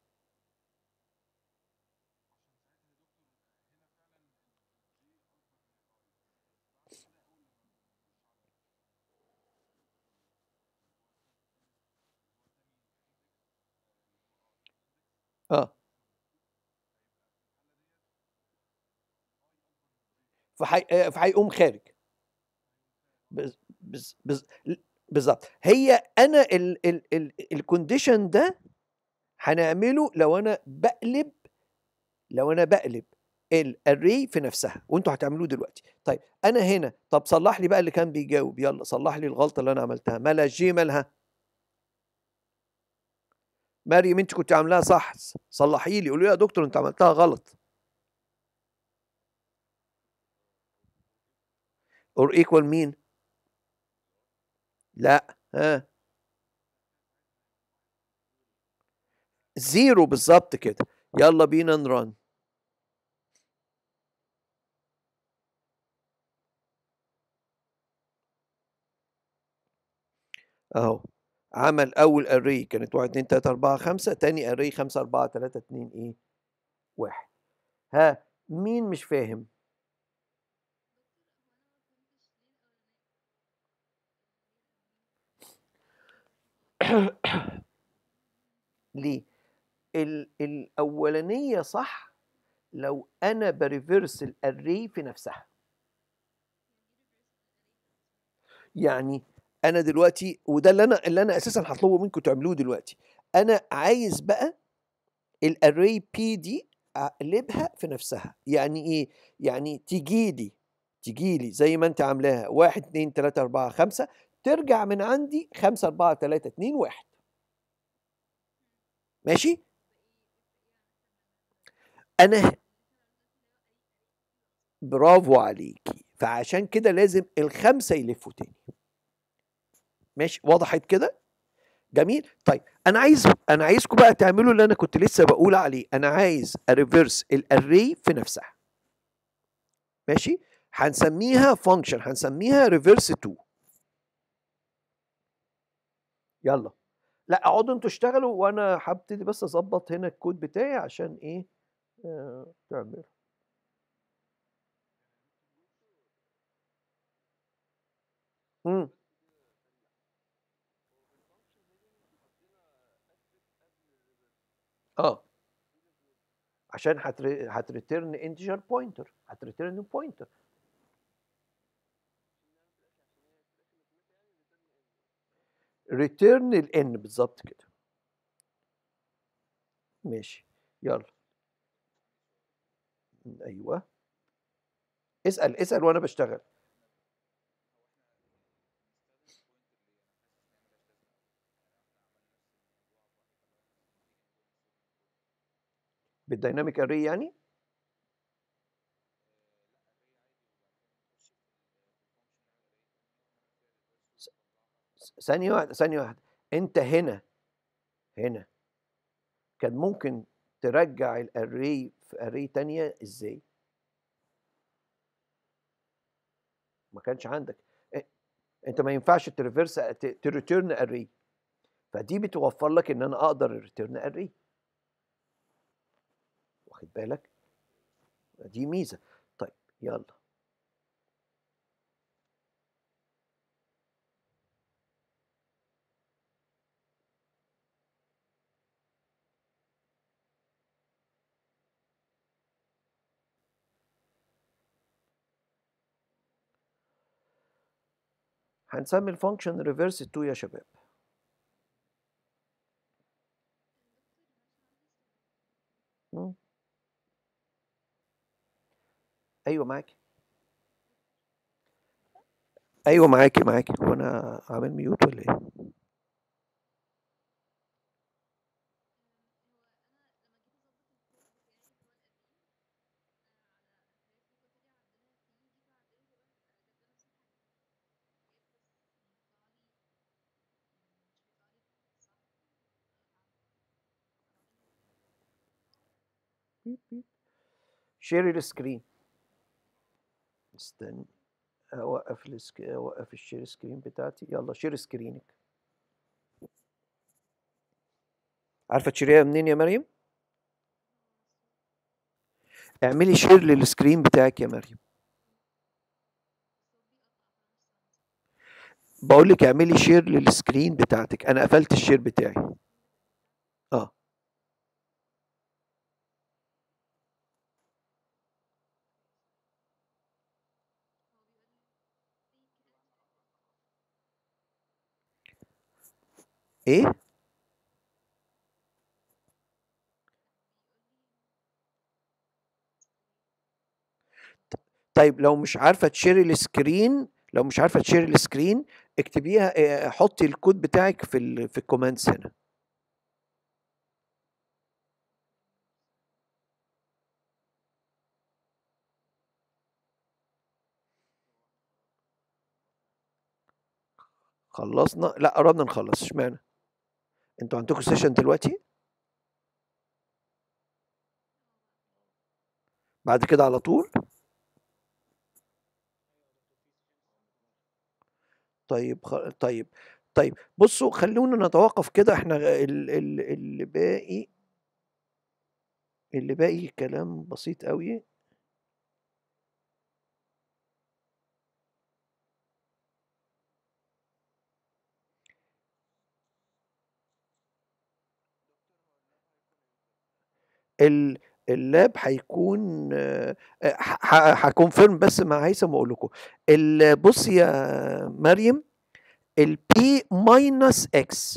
اه فحي... آه، فهيقوم خارج. بز... بز... بز... بالظبط. هي انا ال... ال... ال... الكونديشن ده هنعمله لو انا بقلب، لو انا بقلب الاري في نفسها وانتوا هتعملوه دلوقتي. طيب انا هنا، طب صلح لي بقى اللي كان بيجاوب، يلا صلح لي الغلطه اللي انا عملتها. مالها الجي؟ مالها؟ مريم انت كنت عاملاها صح، صلحي لي، قولي لي يا دكتور انت عملتها غلط. or equal مين؟ لا، ها، زيرو بالظبط كده. يلا بينا نرن. اهو عمل اول اري كانت واحد اتنين تلاتة اربعة خمسة، تاني اري خمسة اربعة تلاتة اتنين ايه واحد. ها، مين مش فاهم؟ ليه؟ ال الاولانيه صح لو انا بريفرس الاري في نفسها. يعني انا دلوقتي، وده اللي انا اللي انا اساسا هطلبه منكم تعملوه دلوقتي، انا عايز بقى الاري بي دي اقلبها في نفسها. يعني ايه؟ يعني تجي لي تجي لي زي ما انت عاملاها واحد اتنين تلاتة اربعة خمسة، ترجع من عندي خمسة اربعة تلاتة اتنين واحد. ماشي؟ انا برافو عليكي. فعشان كده لازم الخمسه يلفوا تاني. ماشي، وضحت كده؟ جميل. طيب انا عايز انا عايزكم بقى تعملوا اللي انا كنت لسه بقول عليه. انا عايز اريفرس الاري في نفسها. ماشي، هنسميها فانكشن، هنسميها ريفرس اتنين. يلا، لا اقعدوا انتوا اشتغلوا، وانا هبتدي بس اظبط هنا الكود بتاعي عشان ايه آه تعمل. امم اه عشان هتر... هتريتيرن انتجر بوينتر، هتريتيرن بوينتر. ريتيرن الان بالظبط كده. ماشي، يلا. ايوه، اسال اسال وانا بشتغل. بالديناميك اري يعني. س- س- ثانيه واحده ثانيه واحده. انت هنا هنا كان ممكن ترجع الاري في اري تانية ازاي؟ ما كانش عندك. إ- انت ما ينفعش تريفرس تريتيرن اري، فدي بتوفر لك ان انا اقدر ريتيرن اري. واخد بالك؟ دي ميزه. طيب يلا. هنسمي الفانكشن ريفرس اتنين يا شباب. مم. ايوه معاكي. ايوه معاكي معاكي وانا عامل ميوت ولا ايه؟ شير السكرين. استنى اوقف السك... اوقف الشير سكرين بتاعتي. يلا شير سكرينك. عارفه تشيريها منين يا مريم؟ اعملي شير للسكرين بتاعك يا مريم. بقول لك اعملي شير للسكرين بتاعتك، انا قفلت الشير بتاعي. اه. ايه؟ طيب لو مش عارفه تشيري السكرين، لو مش عارفه تشيري السكرين اكتبيها. آه، حطي الكود بتاعك في ال... في الكومنتس هنا. خلصنا؟ لا قربنا نخلص. اشمعنى؟ انتوا عندكم سيشن دلوقتي بعد كده على طول؟ طيب خ... طيب طيب بصوا خلونا نتوقف كده. احنا ال... ال... اللي باقي اللي باقي كلام بسيط قوي. ال... اللاب هيكون هكونفيرم بس مع هيثم واقول لكم. بص يا مريم، البي ماينس اكس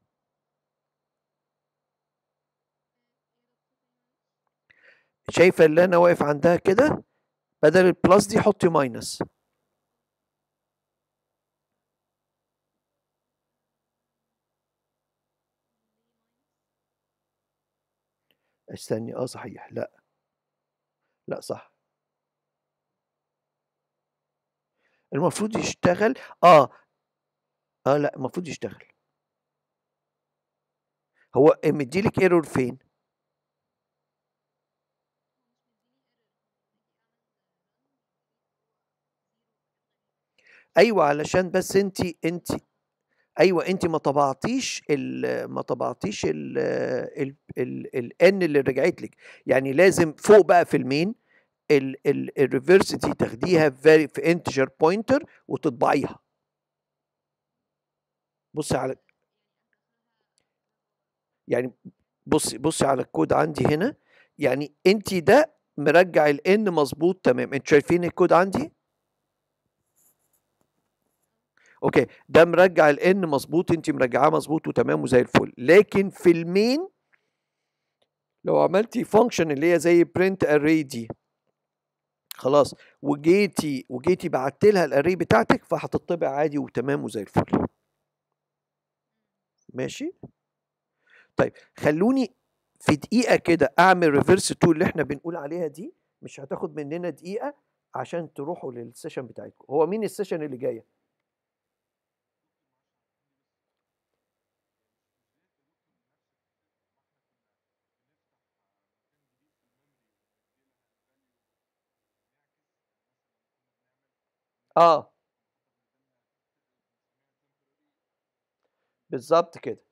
شايفه اللي انا واقف عندها كده؟ بدل البلس دي حطي ماينس. استني، اه صحيح، لا لا صح، المفروض يشتغل. اه اه لا المفروض يشتغل. هو مديلك ايرور فين؟ ايوه علشان بس انت انت ايوه انت ما طبعتيش ال ما طبعتيش ال ال ال الان اللي رجعت لك. يعني لازم فوق بقى في المين الريفرس دي تاخديها في في انتجر بوينتر وتطبعيها. بصي على يعني بصي بصي على الكود عندي هنا. يعني انت ده مرجع الان مظبوط تمام. انتوا شايفين الكود عندي؟ اوكي، ده مرجع الان مظبوط، انت مرجعاه مظبوط وتمام وزي الفل. لكن في المين لو عملتي فانكشن اللي هي زي برنت اري دي خلاص، وجيتي وجيتي بعت لها الاري بتاعتك، فهتطبع عادي وتمام وزي الفل. ماشي. طيب خلوني في دقيقة كده اعمل ريفرس تو اللي احنا بنقول عليها دي. مش هتاخد مننا دقيقة عشان تروحوا للسيشن بتاعتكم. هو مين السيشن اللي جاية؟ اه بالظبط كده،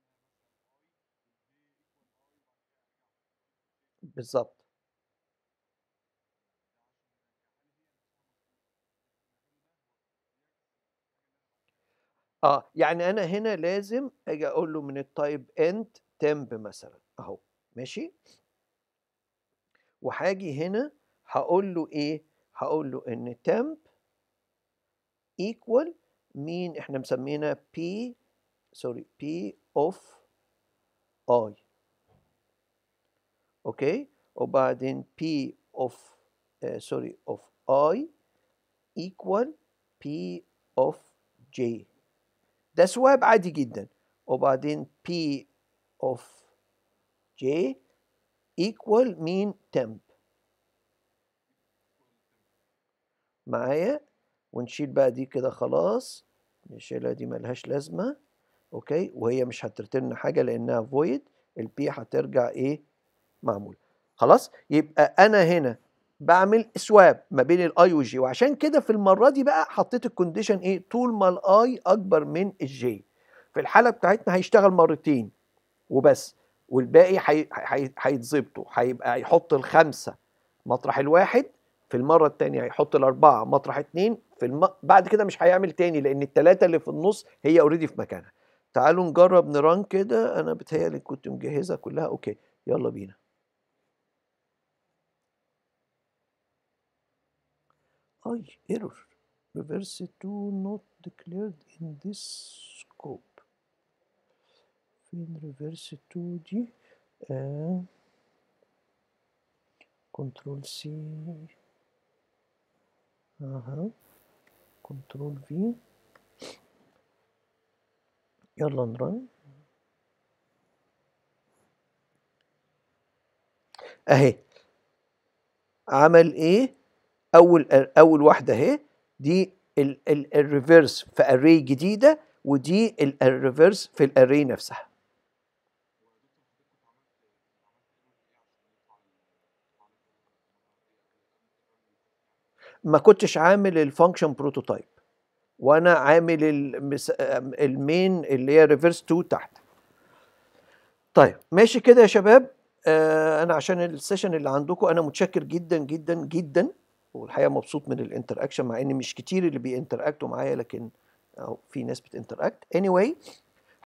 بالظبط. اه يعني انا هنا لازم اجي اقول له من التايب انت temp مثلا اهو. ماشي. وهاجي هنا هقول له ايه؟ هقول له ان temp equal مين احنا مسمينا p سوري p of i. اوكي. وبعدين p of uh, سوري of i equal p of j. ده سواب عادي جدا. وبعدين p of j equal مين temp معايا. ونشيل بقى دي كده خلاص، نشيلها دي ملهاش لازمة. اوكي، وهي مش هترتلنا حاجة لانها void. البي هترجع ايه؟ معمول. خلاص. يبقى انا هنا بعمل سواب ما بين الاي والجي، وعشان كده في المرة دي بقى حطيت الكونديشن ايه؟ طول ما الاي اكبر من الجي. في الحالة بتاعتنا هيشتغل مرتين وبس، والباقي هيتظبطوا. هيبقى يحط الخمسة مطرح الواحد، في المرة التانية هيحط الأربعة مطرح اتنين، في الم... بعد كده مش هيعمل تاني لأن التلاتة اللي في النص هي اوريدي في مكانها. تعالوا نجرب نران كده. أنا بتهيألي كنت مجهزة كلها. أوكي يلا بينا. أي ايرور reverse to not declared in this scope. فين reverse to دي؟ آه. كنترول سي. اها كنترول في. يلا نرن اهي. عمل ايه؟ اول اول واحده اهي، دي الريفرس في اري جديده ودي الريفرس في الاري نفسها. ما كنتش عامل الفانكشن بروتوتايب، وانا عامل المس... المين اللي هي ريفرس اتنين تحت. طيب ماشي كده يا شباب. آه انا عشان السيشن اللي عندكم انا متشكر جدا جدا جدا، والحقيقه مبسوط من الانتر اكشن، مع ان مش كتير اللي بينتراكتوا معايا، لكن اهو في ناس بتنتراكت anyway.